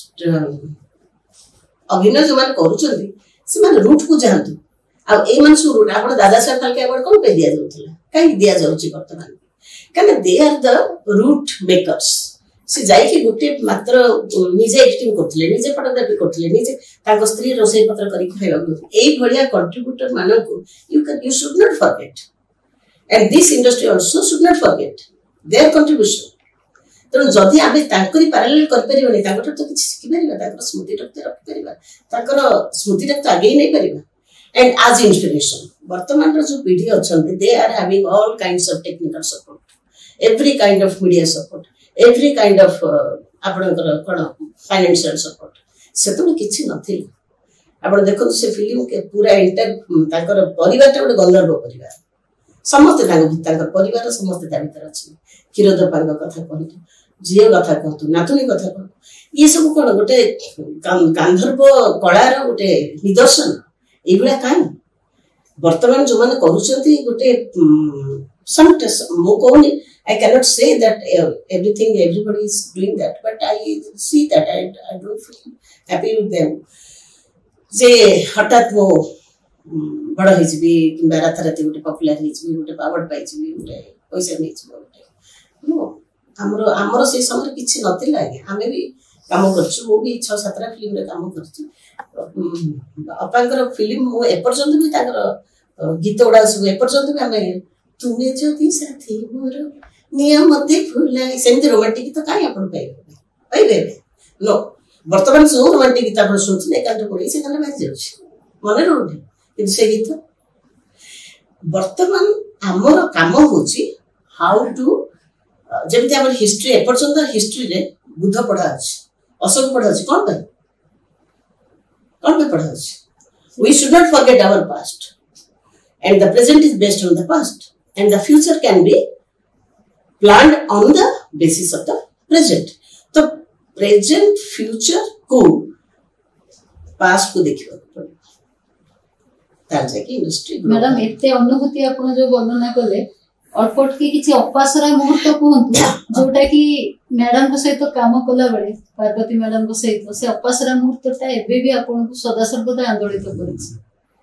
अभिनय जो मैंने कर रूट को जातु आने सब रूट आप दादा साहेब फाल्के अवार्ड कौन पे दि जाऊला कहीं दि जाऊँगी बर्तमान कहीं they are the root makers से जाइए गोटे मात्र निजे एक्टिंग करते निजे फोटोग्राफी करते निजे स्त्री रोसई पत्र कर कंट्रीब्यूटर मानक you can you should not forget and this industry also should not forget their contribution तेणु जदि आम पैरालेल कर तो किसी शिखिपर स्मृति रखिपर स्मृति तो आगे नहीं पार एंड आज इंस्पिरेशन वर्तमान जो पीढ़ी अच्छा they are having all kinds of technical support every kind of media support every kind of आपणकर कौन फाइनेंशियल सपोर्ट से किसी नथिला आप देखो से फिल्म के पूरा एंटायर परिवार गोटे गंधर्व परिवार समस्ते परिवार समस्ते भर अच्छे क्षीरोदपा कथा कहतु झील कथा कहतु नातुणी कथा कहतु ये सब कौन गोटे गांधर्व कलार गोटे निदर्शन ये कहीं बर्तमान जो मैंने गोटे मुझे I cannot say that uh, everything everybody is doing that, but I see that I I don't feel happy with them. जे हठात मो बड़ हो जी कि रात रात गोटे पपुलर हो गोटे अवार्ड पाई गोटे पैसा नहीं गोटे आमर आमर से समय किसी नाला आम भी कम कर छः सातटा फिल्म कम कर फिल्म एपर्यंत भी गीत गुड़ा सब एपर्यंत भी आम तुम्हें जदि साथी मोर नियमते फुलाई सेमती रोमांटिक गीत कहीं आप पाइबे नो बर्तमान सब रोमांटिक गीत आप शुणुले एकांत पड़े से गाना बाहरी जाऊँगी मन रोने कि से गीत बर्तमान आमर काम हूँ हाउ टू जमी आम हिस्ट्री एपर्यंत हिस्ट्री रे बुद्ध पढ़ा अच्छी अशोक पढ़ा अच्छी कौन पर कौन पे पढ़ा अच्छी we should not forget our past and the present is based on the past and the future can be planned on the basis of the present तो प्रेजेंट फ्यूचर को पास्ट को देखिए मैडम एते अनुभूति आपण जो वर्णना कले अल्पटकी किछि अपासरा मुहूर्त कहंतु जोटा कि मैडम को सहित काम कला बेले पार्वती मैडम को सहित से अपासरा मुहूर्तटा एबे भी आपण को सदा सर्वदा आंदोलित करिछि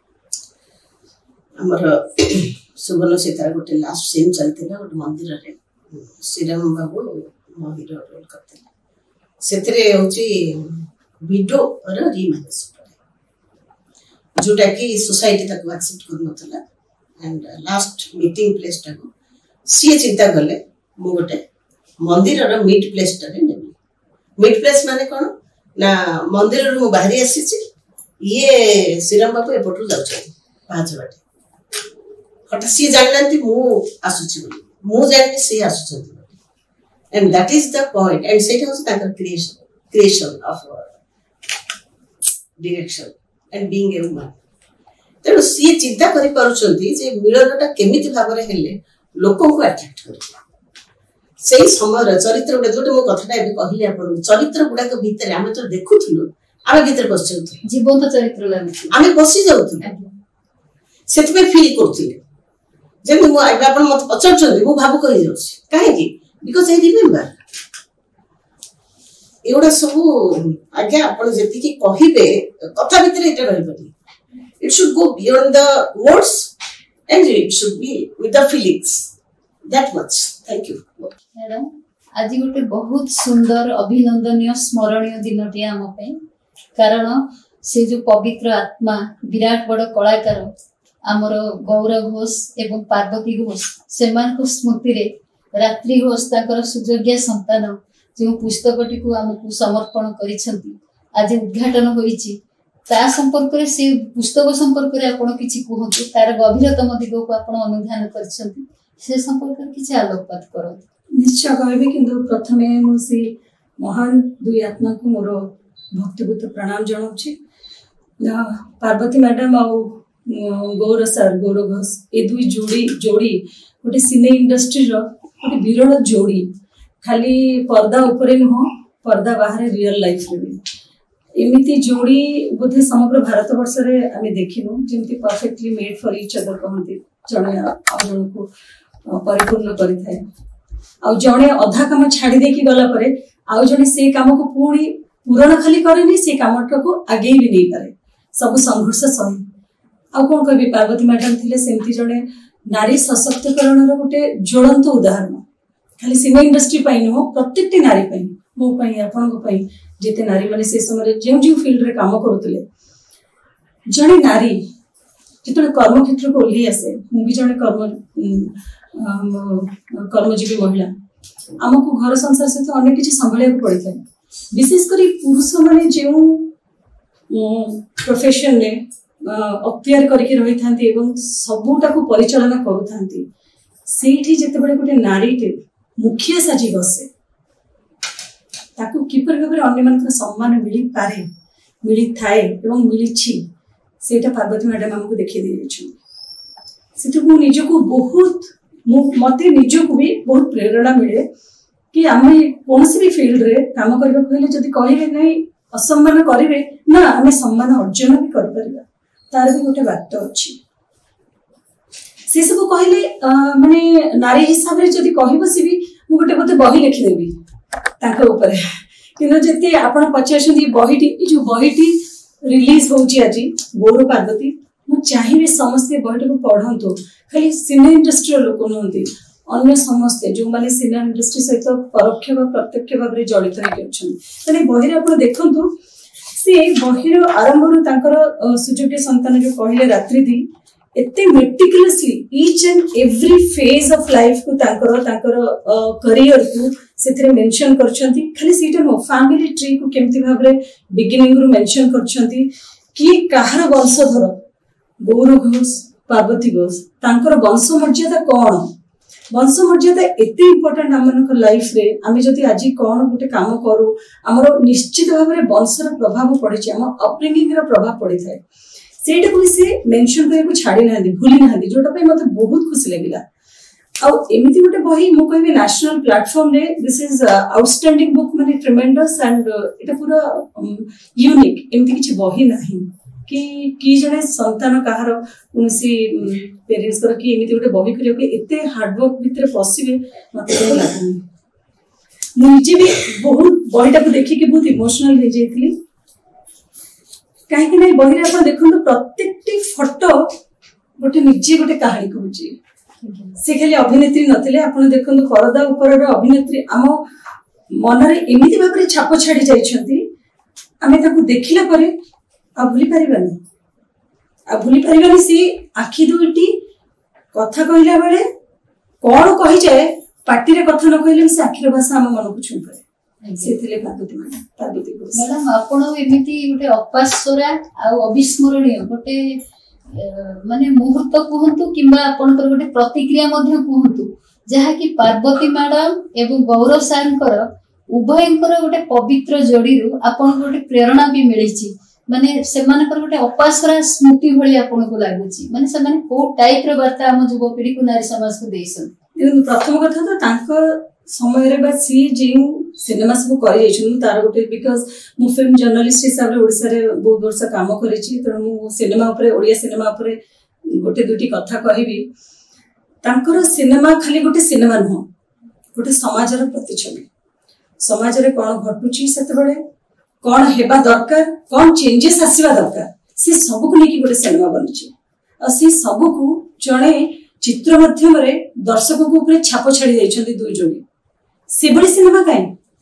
हमर सुबल सीता गोटे लास्ट सीन चलतिला गोटे मंदिर रे श्रीराम बाबू महिर रोल करथिला सेतरे होची वीडियो र रीमैनेज जोटा कि सोसाइटी तक एक्सेप्ट कर नथला एंड लास्ट मीटिंग प्लेस टा को सी चिंता कले मु गोटे मंदिर रो मीट प्लेस टा रे नेबी मीट प्लेस माने कोन ना मंदिर रो बाहरी आसी छि ये श्रीराम बाबू एपटू जाउ छै पांच बाटे हटा सी जानलंती मु आसु छि बोली मु जाननी सी आसु छि and that is the point and set was the creation creation of direction and being a woman तेणु सी चिंता करि पारुछंती जे मिलनटा केमिति भाबरे हेले लोकों को अट्रैक्ट करी सेही समय चरित्र गुडा जोटे मो कथाटा एबे कहिली आपण चरित्र गुडा के भीतर आमे तो देखुथुनु आमे भीतर बसचथु जीवंत चरित्र लागु आमे बसी जाउथु सेति पे फील करथिले जे मो एबे आपण मत पचरछंती मो भाबु कहि जाउछि काहे कि बिकॉज़ आई रिमेंबर एवडा सब आज्ञा आपण जेति कि कहिबे कथा भीतर एटा रहि पड़ी it should go beyond the words and it should be with the feelings that much thank you madam आज गोटे बहुत सुंदर अभिनंदनीय स्मरणीय दिनटी आम पे कारण से जो पवित्र आत्मा विराट बड़ कलाकार आमर गौरव घोष एवं पार्वती घोष से स्मृति रे रात्रि घोष ताकर सुयोग्य संतान जो पुस्तकटी को आमको समर्पण करिसेंती आज उद्घाटन होईची ता संपर्क रे से पुस्तक संपर्क रे आपण किछि कहंतु तार गभीरतम दिग को आपण अनुधान करछंती से संपर्क रे किछि आलोकपात करत निश्चय कहबे किंतु प्रथमे मु से महान दुई आत्मा को मोर भक्तिपूत प्रणाम जणाउछि पार्वती मैडम आ गौर सर गौरव घोष ए दुई जोड़ी जोड़ी गोटे सिने इंडस्ट्री रो गोटे विरल जोड़ी खाली पर्दा ऊपर नुह पर्दा बाहर रियल लाइफ रे भी एमिति जोड़ी बोधे समग्र भारत वर्ष रे आमे देखिनु जेमति perfectly made for each other कहंती जणे आ जण को परिपूर्ण करि थाए आ जणे अधा काम छाडी देकी गला परे आ जणे से काम को पूरी पूर्ण खाली करेनी से काम को आगे भी नहीं पारे सब संघर्ष सही आ कोन कहबी पार्वती मैडम थिले सेमति जणे नारी सशक्तिकरण रो गोटे ज्वलंत उदाहरण खाली सिने इंडस्ट्री पाई नो प्रत्येक नारी पाई मो पाई आपन को पाई जेते नारी माने से समय जे जे फील्ड रे काम करूतले जणे नारी जितने कर्म क्षेत्र को ओल्ही आसे मु भी जणे कर्म कर्मजीवी महिला हमको घर संसार से तो अनेक किछि संभाले पड़े था विशेष करी पुरुष माने जे प्रोफेशन ने अख्तियार करके रही थांती एवं सबुटा को परिचालना करू थांती सेठी जते बडे गोटे नारी टे मुखिया साजी बसे ताकू किपर भाबरे अन्य मानकर सम्मान मिली पारे मिली थाए एवं मिली छी सेटा पार्वती मैडम हमको देखि दे छु सेठी मु निज को बहुत मते निज को भी बहुत प्रेरणा मिले कि आमे कोनसी भी फील्ड रे काम करबा कहले जदी कहिबे नै असम्मान करिवे ना आमे सम्मान अर्जन भी कर परबा तार भी गोटे बात अछि से सब कहले माने नारी हिसाब रे जदी कहि बसिबी मु गोटे बोते बही लिखि देबी ताके ऊपर किनो जते आपण पचासदी बहीटी जो बहीटी रिलीज होची आजी गौरव पार्वती मु चाहिबे समस्त बहीटी को पढंतो खाली सिने इंडस्ट्री लोक नहंती अन्य समस्त जो माने सिने इंडस्ट्री सहित परोक्ष व प्रत्यक्ष भाव रे जड़ित रहि अछि तने बही रे आपण देखंतु से बही रो आरंभ रु तांकर सुजुके संतान जो कहले रात्रि दी एते meticulously each and every phase of life को तांकर तांकर करियर को से मेंशन करछंती खाली सीटा नो फैमिली ट्री को केमती भाबरे बिगिनिंग रु मेंशन करछंती कि काहर वंशधर गौर घोष पार्वती घोष तांकर वंश मर्यादा कौन वंश मर्यादा एते इम्पोर्टेंट आम लाइफ रे आम जदि आज कौन गोटे काम करूँ आमर निश्चित भाव में वंशर प्रभाव पड़े आम अपब्रिंगिंग प्रभाव पड़ी थाए सेटा को से मेंशन करने को छाड़ी ना भूली ना जोटा मत बहुत खुशी लगे आमती गोटे बही मु कह नेशनल प्लेटफॉर्म रे दिस इज आउटस्टैंडिंग बुक माने ट्रेमेंडस एंड एटा पूरा यूनिक एमती किछि बही नाही कि कि जने संतान कहार उनसी पेरेंट्स कर कि एमती गोटे बही करियो कि एते हार्ड वर्क भितर पसिबे मते लागुनी मुझे भी बहुत बहीटा को देखि कि बहुत इमोशनल हो जाइतली कहीं नहीं बही आप देखो प्रत्येक फोटो गोटे निजे गोटे कहानी कहूँ से खाली अभिनेत्री नथिले आपण देखो परदा ऊपर अभिनेत्री आम मनरे एमिति भाबरे छाप छाड़ी जाइछंती आमे ताकू देखिला परे आ भूली परिबानी आ भूली परिबानी से आखि दुईटी कथा कहला बेले कोन कहि जाए पार्टी रे कथा न कहले से आखिर भाषा हम मन को छुई परे सेथिले पार्वती मैडम पार्वती मैडम आपण एमिति गोटे अपासरा आ अविस्मरणीय गोटे माने मुहूर्त कहतु किंबा आपनकर गोटे प्रतिक्रिया मध्य कहतु जहा कि पार्वती मैडम एवं गौरव सारंकर उभयंकर गोटे पवित्र जोड़ी रु आपन गोटे प्रेरणा भी मिली माने सेमानकर गोटे अपासरा स्मृति भली आपन को लागुची माने से माने को टाइप रो वार्ता हम युवा पीढ़ी को नारी समाज को देइसन प्रथम कथा तो तांको समय रे बा सी जिउ सिनेमा सब करि जाइछु तार गोटे बिकॉज मु फिल्म जर्नलिस्ट हिसाब रे ओडिसा रे बहुत वर्ष काम करिछि त मु सिनेमा ऊपर ओडिया सिनेमा ऊपर गोटे दुटी कथा कहिबी तांकर सिनेमा खाली गोटे सिनेमा न गोटे समाजर प्रतिच्छबि समाज रे कोन घटुछि सेते बेले कोन हेबा दरकार कोन चेंजेस आसीबा दरकार से सब को लेकी गोटे सिनेमा बनिछि आ से सब को जणे चित्र माध्यम रे दर्शक को ऊपर छाप छाड़ी जाइछन्ती दुई जोड़ी से बड़ी सिनेमा काई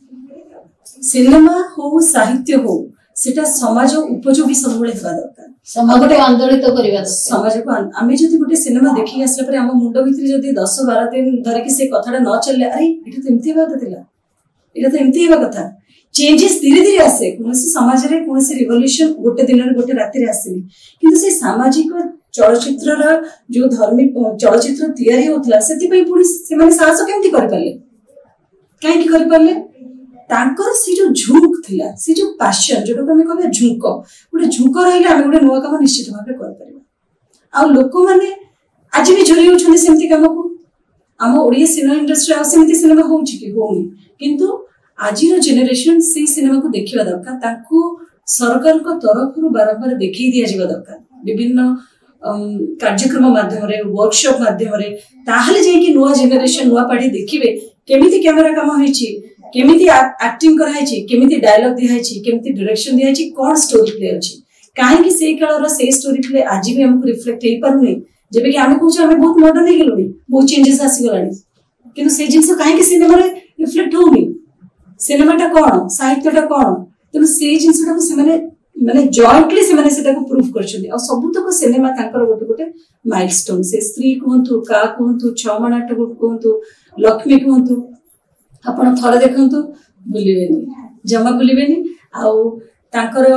सिनेमा हो साहित्य हो सेटा समाज उपयोगी सब बळे हेबा दरकार समाज को आंदोलित करबा समाज को आमे जदि गोटे सिनेमा देखि आसला पर हम मुंड भितर जदि दस बारह दिन धर कि से कथाटा न चलले अरे एटा तो एमती बात थिला एटा तो एमती हेबा कथा चेंजेस धीरे धीरे आसे कोनसी समाज रे कोनसी रिवोल्यूशन गोटे दिन रे गोटे राति रे आसेनी किंतु से सामाजिक चलचित्र रा जो धर्मी चलचित्र तयारी होतला सेति पई पुरी से माने साहस केमती करि पाले काहे की करि पाले तांकर से जो झुंक थिला से जो पैशन जो हम कहबे झुंक गोटे झुंक रहिले हम गोटे नुवा काम निश्चित भाबे कर परिबा आ लोक माने आज भी जोरी होछन सेमती काम को हम ओडिया सिनेमा इंडस्ट्री आ सेमती सिनेमा होउछि कि होउनी किंतु आजिर जेनेरेशन से सिनेमा को देखिबा दरकार ताकू सरकार को तरफ रु बारंबार देखि दिया जिबा दरकार विभिन्न कार्यक्रम माध्यम रे वर्कशॉप माध्यम रे ताहले जे कि नुवा जेनेरेशन नुवा पाठी देखिबे केमिति कैमरा काम होइछि केमिति एक्टिंग कराइछि केमिति डायलॉग दिहाइछि केमिति डायरेक्शन दिहाइछि कोन स्टोरी प्ले अछि काहे कि से कालर से स्टोरी प्ले आज भी हमको रिफ्लेक्ट हेई पारुनी जेबे कि हम कहू हम बहुत मॉडर्न हे गेलोनी बहुत चेंजेस आसी गलानी किंतु से जिंस काहे कि सिनेमा रे रिफ्लेक्ट होउनी सिनेमाटा कोन साहित्यटा कोन तनु से जिंसटा को से माने माने जॉइंटली से माने सेटा को प्रूफ करछथि आ सब तक सिनेमा तांकर गोटे गोटे माइलस्टोन से स्त्री कहंतु का कहंतु छमानाट कहंतु लक्ष्मी कहंतु आपण थरे देखंतु भूलिबेनी जमा भूलिबेनी आ तांकर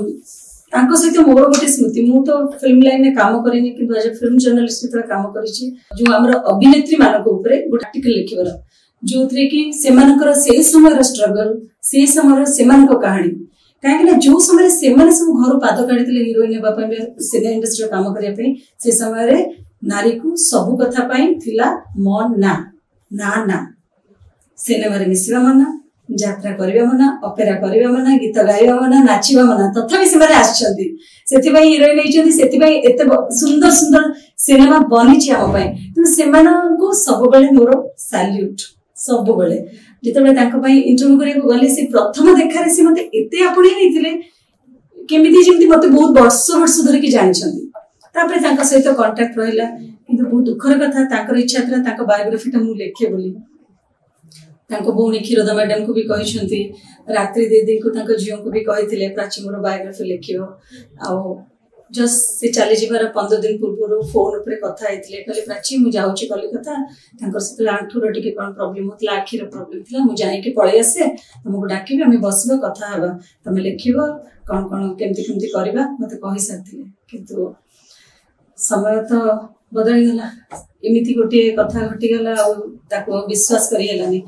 तांको सहित मोर गोटे स्मृति मु तो फिल्म लाइन में काम करेनी कि एज ए फिल्म जर्नलिस्ट तरह काम करिछि जो हमर अभिनेत्री मानक ऊपर गोटे आर्टिकल लिखिबर जो थरे कि सेमानकर से समय स्ट्रगल से समय सेमानक कहानी काहे जो समय से सब घर पाद काढ़ी हिरोइन सिनेमा इंडस्ट्री काम करने से समय नारी को सबु कथा थिला मन ना ना ना सिनेमा मिसवा मना यात्रा करबा मना ऑपेरा करबा मना गीत गाइबा मना नाचिबा मना तथापि से आछंती सेतिबाई हिरोइन हेचंती सेतिबाई एते सुंदर सुंदर सिनेमा बनिछि हम पई त सेमाना को सब बेले मोर सैल्यूट सब बेले जिते तांको पई इंटरव्यू करे गले से प्रथम देखारे से मते एते आपणे नैथिले केमिति जेमति मते बहुत वर्ष वर्ष धरि कि जानिछंती तापरे तांका सहित कांटेक्ट रहिला किंतु बहुत दुखर कथा तांकर इच्छा था तांको बायोग्राफीटा मु लेखे बोली तांको भौणी क्षीरोदा मैडम को भी कहिसंती रात्रि दीदी को तांको जियो को भी कहिथिले प्राची मोर बायोग्राफी लेखियो आ जस्ट से चली जीवार पंद्रह दिन पूर्व फोन उपर कथा होते कहले प्राची मुझे जाऊँगी कलिकता से आंठूर टी कौन प्रोब्लेम होता आखिर प्रोब्लेम थी मुझे जाकि पलि आसे तुमको डाक आम बस कथा हाँ तुम लिख कौन कौन केमती केमती करवा मत कही सारी किंतु समय तो बदलीगला एमती गोटे कथा घटीगला विश्वास करगलानी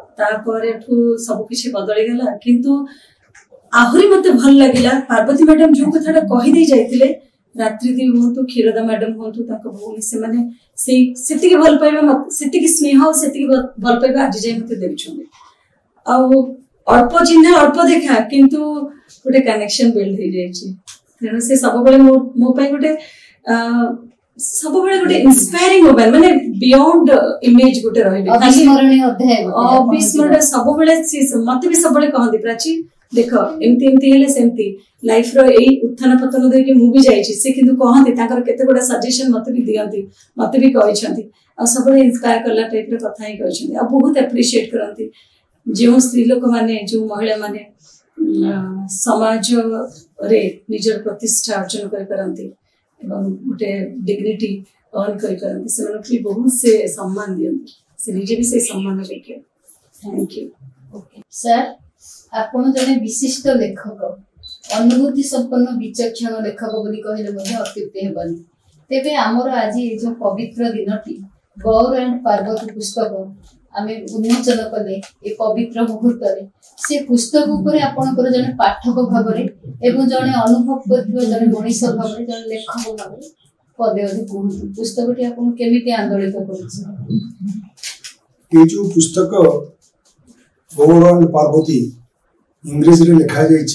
सबकि बदलीगला किंतु आहरी मत भल लगिला पार्वती मैडम जो कथा कहीदे जाइए रात्रि हूँ क्षीरदा मैडम हूँ भौणी से माने से भल पाइबा से स्नेह और से भल पाइबा आज जाए मत देउछन अल्प चिन्ह अल्प देखा किंतु गोटे कनेक्शन बिल्ड हो जाइए तेणु से सब बेले मो पे गोटे सब बेले गोटे इंस्पायरिंग मोबाइल माने बियॉन्ड इमेज गोटे रहिबे अविस्मरणीय अध्याय अविस्मरणीय सब बेले मते भी सब बेले कहंदी प्राची देख एमती एमती हेले सेमती लाइफ रो एई उत्थान पतन देखि मु भी जाइछि से किंतु कहंती ताकर केते गोटा सजेशन मते भी दियंती मते भी कहिसंती आ सब बेले इंस्पायर करला टाइप रे कथा ही कहिसंती आ बहुत एप्रिशिएट करंती जो स्त्री लोक माने जो महिला माने समाज रे निजर प्रतिष्ठा अर्जन कर करंती एवं गोटे डिग्निटी अर्न कर करंती से मन भी बहुत से सम्मान दियंती से निजे भी से सम्मान लेके थैंक यू ओके सर आपण जने विशिष्ट लेखक अनुभूति संपन्न विचक्षण लेखक बोली कहले मध्ये अत्युक्ति हेबनी तेबे हमर आज जो पवित्र दिनटी गौर एंड पार्वती पुस्तक आमे उन्मोचन कले ए पवित्र मुहूर्त रे से पुस्तक ऊपर आपनकर जने पाठक भाबरे एवं जने अनुभव करथिबा जने मनीष भाबरे जने लेखक भाबरे पदे अधि कहू पुस्तकटी आपन केमिति आंदोलित करछि ये जो पुस्तक गौर एंड पार्वती इंग्रेजी रे लिखा जाइछि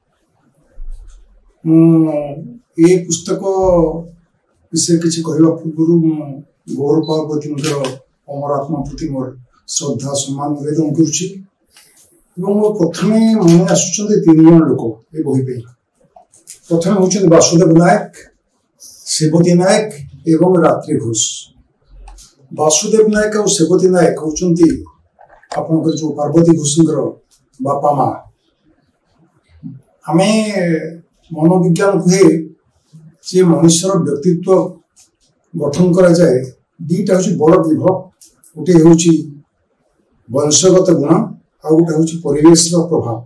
ये पुस्तक विषय किसी कहवा पूर्व गौर पार्वती अमरात्मा प्रति मोर श्रद्धा सम्मान निवेदन करुच्ची प्रथम मन आसुच्च तीन जन लोक ये बही पे प्रथम हूँ वासुदेव नायक सेवती नायक एवं रात्रि घोष वासुदेव नायक और सेवती नायक होती आपनकर जो पार्वती घोषर बापा माँ आमे मनोविज्ञान कहे जे मनुष्यर व्यक्तित्व गठन करा जाए दीटा हूँ बड़ विभव गोटे हूँ वंशगत गुण आ गोटे हूँ परिवेश प्रभाव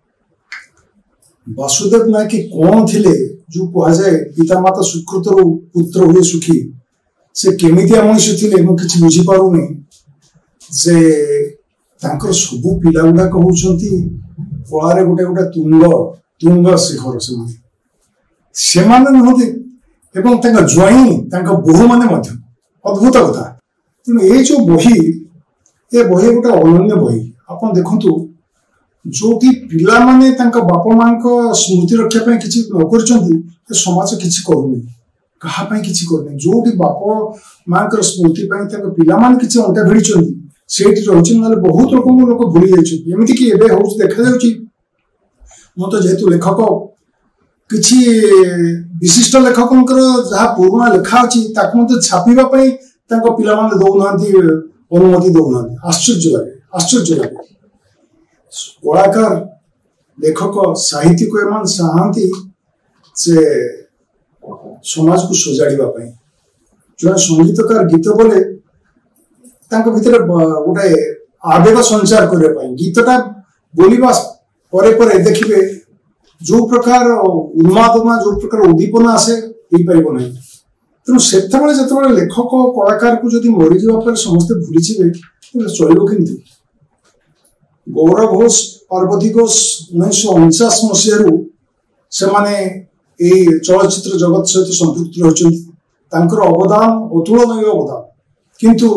वासुदेव नायक कौन थिले जो कह जाए पितामाता सुकृत पुत्र हुए सुखी से केमितिया मनुष्य थिले मु किछि बुझी पारुनी जे तांकर सबु पिला गुड़ाक होउछंती कलारे गोटे गोटे तुंग तुंग शिखर से सेमाने नहते एवं तांका ज्वाई तांका बोहू माने मध्य अद्भुत कथा तेणु ये जो बही ये बही गोटे अनन्य बही आपन देखंतु जो कि पिला माने तांका बापा मां को स्मृति रक्षा पे किछि न करचंती ए समाज किछि करूनी कहा पे किछि करनी जो कि बापा मां को स्मृति पे तांका पिला माने किछि अंटा भिड़चंती सेठी रहउछि नले बहुत रकम लोक भूली जाइछि एमिति कि एबे होउछ देखा जाउछि मो तो जेतु लेखक किछि विशिष्ट लेखकंकर जहा पुराना लेखा अछि ताकु मते छापिबा पई तांको पिला माने दउ नांती अनुमति दउ नांती आश्चर्य लागे आश्चर्य लागे कलाकार लेखक साहित्यिक एमान चाहती से समाज को सजाड़िबा पई जो संगीतकार गीत बोले तांको भितर गोटे आवेग संचार करबा पई गीतटा बोलिबा परे परे देखिबे जो प्रकार उन्मादना जो प्रकार उद्दीपना आसे हो पारिबो नहीं तेणु से लेखक कलाकार को जदि मरी जावा समस्ते भूली जाए तो चलो कि गौर घोष पार्वती घोष उन्नीस अणचाश मसीह से चलचित्र जगत सहित संपृक्त रही अवदान अतुलनीय अवदान किंतु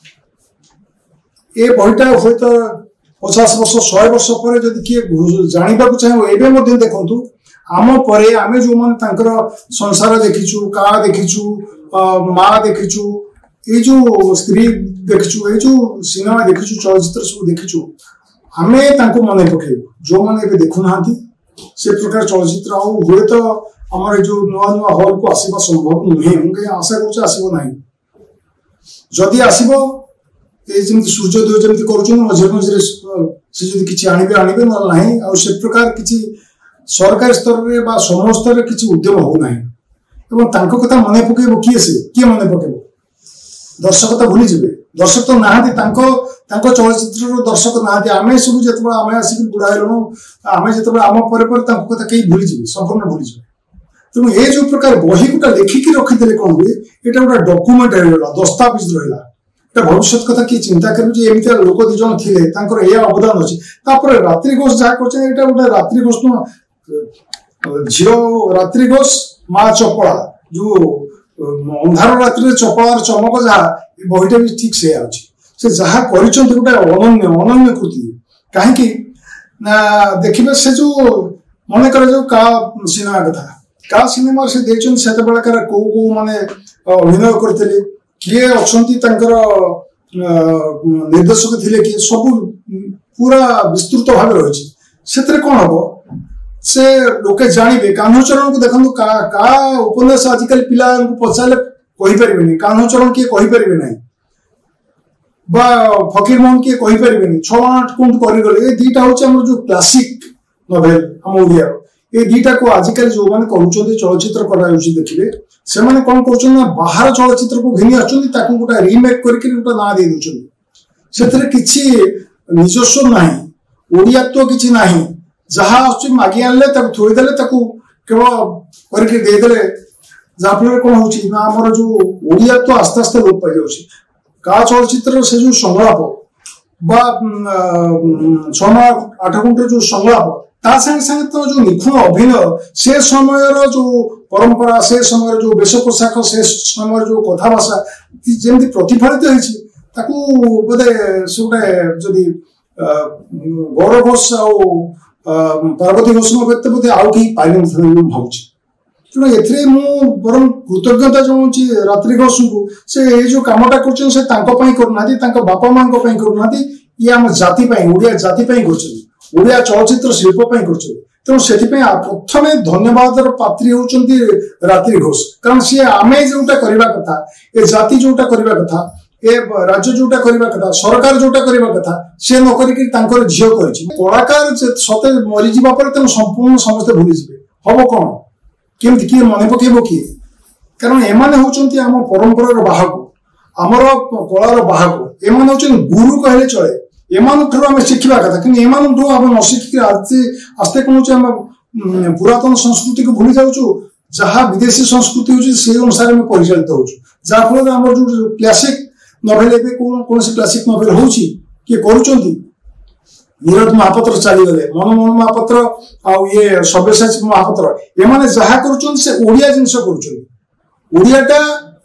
ए बहीटा हूँ तो पचास वर्ष शहे वर्ष पर जदि किए जानवा चाहिए एवं देखु आम परे आमे जो मान तांकर संसार देखीचु का देखीचु माँ देखीचु ये जो स्त्री देखीचु ये जो सिनेमा देखीचु चलचित्र सब देखीचु आमे तांको मन पकेबु जो मैंने देखु ना से प्रकार चलचित्र हुए तो आम जो नुआ नुआ हॉल को आसवा संभव नुहे मुझे आशा कर आसब ना जदि आसब सूर्योदय जमी कर मझे मझे से किसी आणवे आणवे ना से प्रकार किसी सरकारी स्तर में समस्त किसी उद्यम होना ଏବଂ ତାଙ୍କ କଥା ମନେ ପକେଇବ କିଏ ସେ କିଏ ମନେ ପକେଇବ ଦର୍ଶକ ତ ଭୁଲିଯିବେ ଦର୍ଶକ ତ ନାହାନ୍ତି ତାଙ୍କ ତାଙ୍କ ଚଳଚ୍ଚିତ୍ରର ଦର୍ଶକ ନାହାନ୍ତି ଆମେ ସବୁ ଯେତେବେଳେ ଆମେ ଆସିକି ବୁଢା ହେଲୁଣୁ ଆମେ ଯେତେବେଳେ ଆମ ପରେ ପରେ ତାଙ୍କ କଥା କେହି ଭୁଲିଯିବେ ସମ୍ପୂର୍ଣ୍ଣ ଭୁଲିଯିବେ ତେଣୁ ଏ ଯୋଉ ପ୍ରକାର ବହି ଗୋଟା ଲେଖିକି ରଖିଦେଲେ କଣ ହୁଏ ଏଇଟା ଗୋଟେ ଡକ୍ୟୁମେଣ୍ଟ ରହିଗଲା ଦସ୍ତାବିଜ ରହିଲା এটা ভবিষ্যৎ কথা কি চিন্তা করবে যে এমনি লোক দুই জন ଥିଲେ ତାଙ୍କର ଏୟା ଅବଦାନ ଅଛି ତାପରେ ରାତ୍ରି ଘୋଷ ଯାହା କରୁଛନ୍ତି ଏଇଟା ଗୋଟେ ରାତ୍ରି ଘୋଷ ଝିଅ ରାତ୍ରି ଘୋଷ ମା ଚପଳା ଯୋଉ ଅନ୍ଧାର ରାତ୍ରିରେ ଚପଳାର ଚମକ ଯାହା ଏ ବହିଟା ବି ଠିକ ସେୟା ଅଛି ସେ ଯାହା କରିଛନ୍ତି ଗୋଟେ ଅନନ୍ୟ ଅନନ୍ୟ କୃତି କାହିଁକି ନା ଦେଖିବେ ସେ ଯୋଉ ମନେ କର ଯୋଉ କା ସିନେମା କଥା କା ସିନେମା ସେ ଦେଇଛନ୍ତି ସେତେବେଳକାର କୋଉ କୋଉ ମାନେ ଅଭିନୟ କରିଥିଲେ किए अच्छा निर्देशक थे कि सब पूरा विस्तृत भाव रही से कौन हम से लोके जानवे कान्हचरण को देखो का, का उपन्यास आजिकल पिला पचारे कहीपर कान्हचरण किए कहीपर ना फकीर मोहन किए कहीपर छह आठ कुंट करगले ये दुईटा हूँ जो क्लासिक नोवेल आम ओडिया ये दुईटा को आजिकल जो मैंने करुँच चलचित्र करा देखिए से मैंने कौन कर बाहर चलचित्र को घिनी आसुँच गोटे रिमेक करके गोटे ना दे दूसरी किसी निजस्व ना ओडियात्व किसी ना जहाँ आस मागी आने थोड़ीदेले केवल करके देदेले जहाँफल कौन हो आमर जो ओडियात्व आस्ते आस्ते लोप पाई जाऊँगी का चलचित्र से जो संलाप बा छह आठ घंटे जो संलाप ता संगे संगे तो जो निखुण अभिनय से समय जो परंपरा से समय जो वेश पोशाक से समय जो कथा भाषा जमी प्रतिफलित होती बोधे से गोटे जदि गौरव घोष आ पार्वती घोष व्यक्त बोधे आउ कहीं पाई न भावुँ तेणु ए बरम कृतज्ञता जनाऊँगी रात्रि घोष को से जो कमटा करना बापा माँ करना ये आम जाति ओडिया जाति कर ओडिया चलचित्र शिल्प तेणु से प्रथम धन्यवाद पात्री होती रात्रि घोष कारण सी आम जोटा करवा कथा ए जाति जोटा करवा कथा ए राज्य जोटा करवा कथा सरकार जोटा करवा कथा सी नक झील कर कलाकार सते मरी जावा तेणु संपूर्ण समस्ते भूलीजे हम कौन केमती किए मन पकेब किए कारण एमाने होचंती आम परंपरार बाहक आमर कलार बाहक एमाने होचंती गुरु कहले चले एमान आम शिखा कथा कि एम न शिखिक आस्ते आस्ते कौन पुरातन संस्कृति को भूली जाऊँ जहाँ विदेशी संस्कृति होती से अनुसार आम परिचालित हो जहाँफल आम जो क्लासिक नोवेल ए कौन से क्लासिक नोवेल हो किए कर नीरज महापात्र चलीगले मनमोहन महापात्र आउ ये सब्यसाची महापात्र एमाने जहाँ कर ओडिया जिनस करियाटा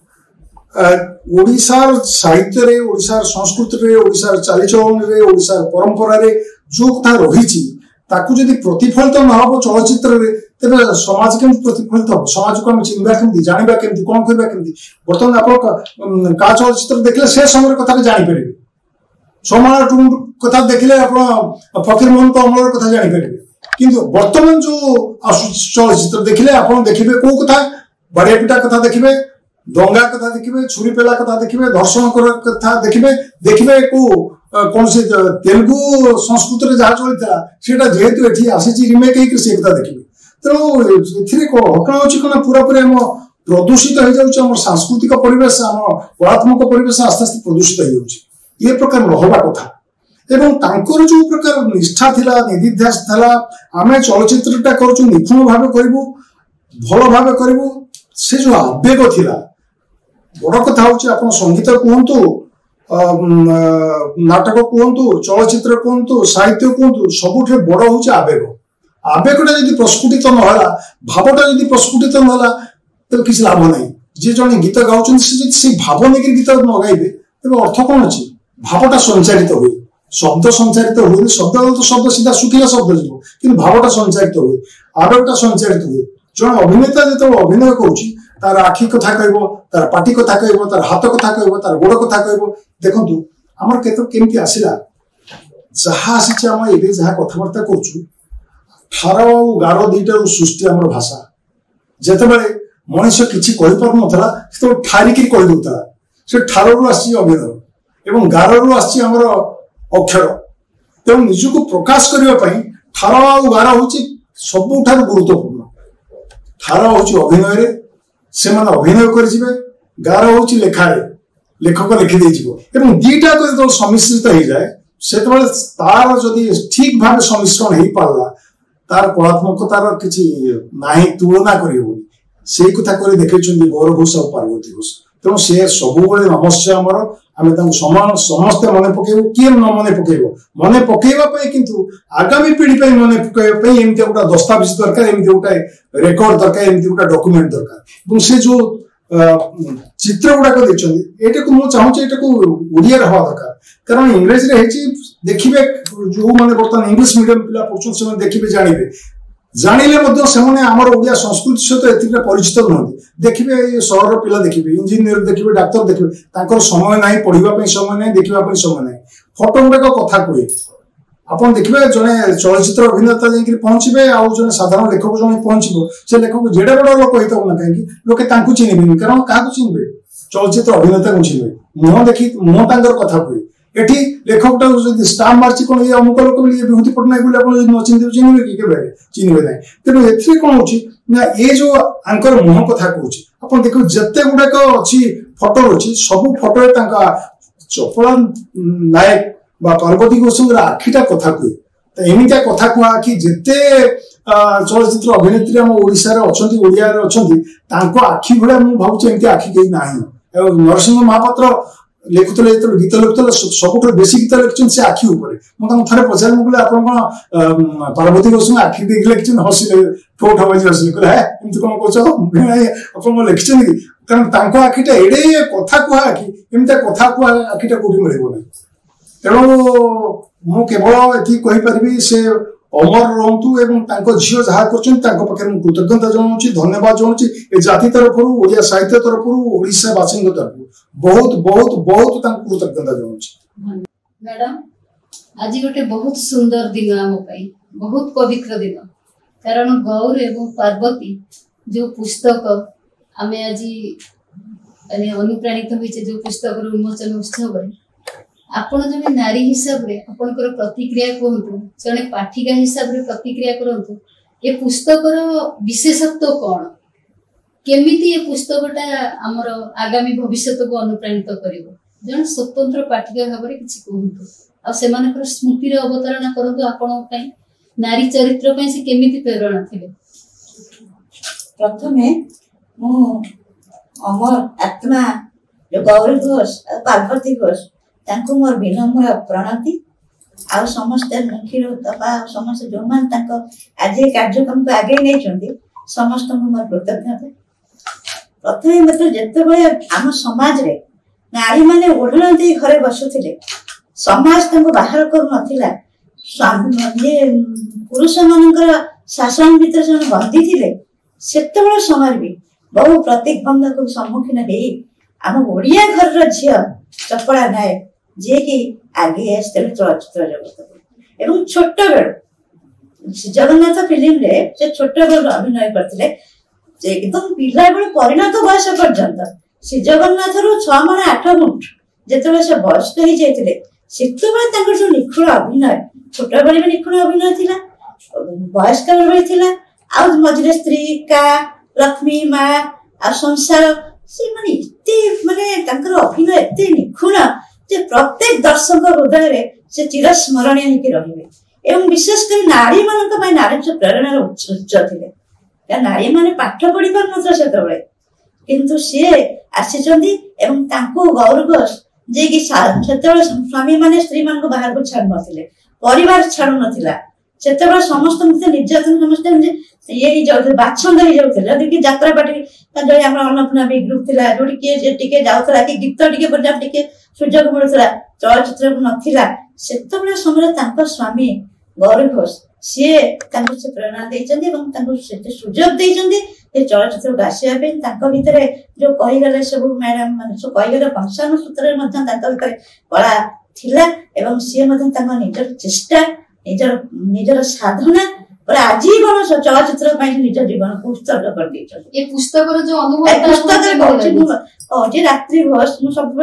ओडिशार साहित्य रे ओडिशार संस्कृति रे ओडिशार चालीचलन रे ओडिशार परंपरा रे जो कथा रही ताकू जदि प्रतिफलित न हो चलचित्र रे तेरे समाज के प्रतिफलित हो समाज को हम चिन्हबा केमती जानिबा केमती कोन करबा केमती वर्तमान आप का चलचित्र देखले से समय कथा के जानि परिबे समाज कथा देखले आप फकीर मोहन को अमर कथा जानि परिबे किंतु वर्तमान जो चलचित्र देखले आप देखिबे को कथा बड़े पिटा कथा देखिबे दंगा कथा देखिए छुरी पेला कथा देखिए धर्षण कथा देखिए देखिए को कौन से तेलुगु संस्कृति में जहाँ चलता जेहेतु ये आसी रिमेक से कथा देखिए तेणु ए घटना अच्छी कौन पूरा पूरी आम प्रदूषित हो जाए सांस्कृतिक परिवेश आम कलात्मक परिवेश आस्ते आस्ते प्रदूषित हो जाए ये प्रकार नहबा कथा एवं तांकर जो प्रकार निष्ठा थिला निधिध्यास थिला आमे चलचित्रटा करूछु निपुण भाव करिवु भल भाव करिवु से जो आवेग थिला बड़ कथा हूँ आप संगीत कहतु नाटक कहतु चलचित्र कहतु साहित्य कहतु सबुठ बड़ हूँ आवेग आवेगटा जब प्रस्फुटित नहला भावटा जब प्रस्फुटित नहला तो किसी लाभ ना जी जड़े गीत गाँव से भाव नहीं गीत न गाइबे तेज अर्थ कौन अच्छी भावटा संचारित हुए शब्द संचारित हुए शब्द तो शब्द सीधा सुखिला शब्द जीव कि भावटा संचारित हुए आवेगटा संचारित हुए जो अभिनेता जो अभिनय करुच्ची तार आखि कथा कहब तार पाटी कथा कहब तार हाथ कथा कहब तार गोड़ कथा कहब देखु आमर केमती आसला जहाँ आसी आम ए जहाँ कथबार्ता करुचु ठार गार दुईटार सृष्टि आम भाषा जितेबाला मनीष किसी कहीपर नाला से ठारिकी कहीदे से ठार रु आसी अभिनय एवं गार रु आसी आमर अक्षर तेणु निजक प्रकाश करने ठार आ गार हूँ सबुठ गुरुत्वपूर्ण ठार हूँ अभिनय से अभिनय कर गार हूँ लेखार लेखक लिखिदे दीटा जो सम्मिश्रित हो जाए से तार जदि ठीक भाव सम्मिश्रण हो पारा तार कलात्मकतार किसी ना तुलना कर से कथा कर देखते गौर घोष और पार्वती घोष तेणु से सब नमस्या आमर आम समस्ते मन पकेबू किए न मन पकेब मन पकेवाई किंतु आगामी पीढ़ी मन पकेवाई एमती गोटा दस्तावेज दरकार एमती गोटे रेकर्ड दरकार एमती गोटा डॉक्यूमेंट दरकार से जो चित्र गुड़ाक देखते ये मुझे चाहूँ ओडिया हवा दरकार कारण इंग्रेजी देखिए जो मैंने बर्तमान इंग्लिश मीडियम पिला पढ़ुन से देखिए जानवे जानिले आमर ओडिया संस्कृति सहित एत परिचित नुहति देखिए सहर पिला देखिए इंजीनियर देखिए डाक्तर देखिए समय ना पढ़ाई समय ना देखापी समय ना फटो गुड़ाक कथा कहे आप देखिए जड़े चलचित्र अभिनेता जाकि पहुंचे आउ जड़े साधारण लेखक जन पहुंचो से लेखक जेडे बड़ लोक होता ना कहीं लोके चिन्हे कारण क्या चिन्हे चलचित्र अभिनेता को चिन्हे मुह देखी मुह कथा कहे एटी लेखकटा स्टाम्प मार्ची कौन ये अमुक लोक विभूति पट्टनायक बोली न चिन्ह चिन्हे कि केवे चिन्हे ना तेणु ए कौन हो ये जो आंकर मुह कथा कहूँ आप देखो जिते गुड़ाक अच्छी फटो अच्छी सब फटो चपला नायक पार्वती गोस्वामी आखिटा कथा कहे एमती कथा कह आखि जिते चलचित्र अभिनेत्री आम ओडिशा अच्छा ओडिया अच्छा आखि भाया मुझे भावुँ एमती आखि कहीं ना नरसिंह महापात्र लिखुले गीत लिखुले सब बेसी गीत लिखिं से आखि मुझे थे पचार मुझे आप पार्वती गोस्वामी आखि देख लिखिं हसिले ठोठ बजी हसिले कहले है एमती कौन कौन आप लिखिं कि कारण आखिटा एडे कथा कह आखि एमती कथा कह आखिटा कौटी मिलना तेणु मु केवल ये से अमर रुहतु एवं झील जहाँ कर कृतज्ञता जनाऊँ धन्यवाद जनाऊँ ए जाति तरफ ओडिया साहित्य तरफ ओडिशा बासी तरफ बहुत बहुत बहुत कृतज्ञता जनाऊँ। मैडम आज गोटे बहुत सुंदर दिन आम बहुत पवित्र दिन कारण गौर एवं पार्वती जो पुस्तक आम आज अनुप्राणित होइछे जो पुस्तक उन्मोचन उत्सव आपण जने नारी हिसाब रे आपनकर प्रतिक्रिया कहतु जने पाठिका हिसाब रे प्रतिक्रिया करंतु ये पुस्तक विशेषत्व कौन केमिति ये पुस्तकटा आमर आगामी भविष्य को अनुप्राणित करिवो जने स्वतंत्र पाठिका भाव रे किछि कहतु आ सेमानकर स्मृति रे अवतारणा करंतु आपण पई नारी चरित्र पई से केमिति प्रेरणा थिले। प्रथमे मु अमर आत्मा जो गौरी घोष पार्वती घोष तांको मोर विनम्र प्रणति आ समस्त क्षीर तपा समस्त जो मान तांको आज कार्यक्रम को आगे नहीं चंदी समस्त को मोर कृतज्ञता। प्रथमे मतलब जते बळे आम समाज रे नारी माने ओढण दे घरे बसुथिले समाज तांको बाहर कर नथिला स्वामी ये पुरुष मानकर शासन भीतर जन बंदी थिले सेते बळे समय भी बहु प्रतिबंधक को सम्मुखीन हेई आम ओडिया घर रो झिया चपड़ा नायक जे कि आगे आसते चलचित्र जगत एवं छोट बेल जगन्नाथ फिल्म रे से छोट बेल अभिनय करथिले एकदम पिला बेल परिणत बयस पर्यंत श्री जगन्नाथ रु छह माने आठ गुंठ जेतबे से बयस्क हो जाइतिले सेतबे ताकर जो निखुण अभिनय छोट बेल में निखुण अभिनय थिला बयस्क बेल थिला आ मझरे स्त्री का लक्ष्मी माँ आ संसार से माने इते माने ताकर अभिनय इते निखुण जे प्रत्येक दर्शक हृदय रे से चिरस्मरणीय होके रहिबे एवं विशेषकर नारी मानक पय नारी प्रेरणार उच्च थिले नारी माने पाठ पढ़ी पार नथले सेतबे किंतु से आसीचंदी एवं तांको गौर घोष जे कि सेतबे स्वामी माने स्त्री मानक बाहर को छाड़ नथिले परिवार छाड़ नथिला सेतबे समस्त मते निर्यातन समस्त ये जो बाछंद हो जाउथले जदि कि यात्रा पार्टी जो हमर अन्नपूर्णा भी ग्रुप थिला जोडी के टिके जाउथला कि गीत टिके पर टिके सुजोग मिलुथला चलचित्र नथिला सेतबे समय तांको स्वामी गौरी घोष सी तांको से प्रेरणा देइचंदी एवं तांको से सुजोग देइचंदी ए चलचित्र गासिया पे तांको भितरे जो कहि गले सब मैडम माने सो कहि गले फंक्शन सूत्र मध्य तांको भितरे कला थिला एवं सी मध्य तांको निजर चेष्टा निजर निजर साधना पर आजीवन चलचित्र निज जीवन को उत्सर्ग कर देइछन ए पुस्तक जो अनुभव पुस्तक जे रात्रि घोष मु सब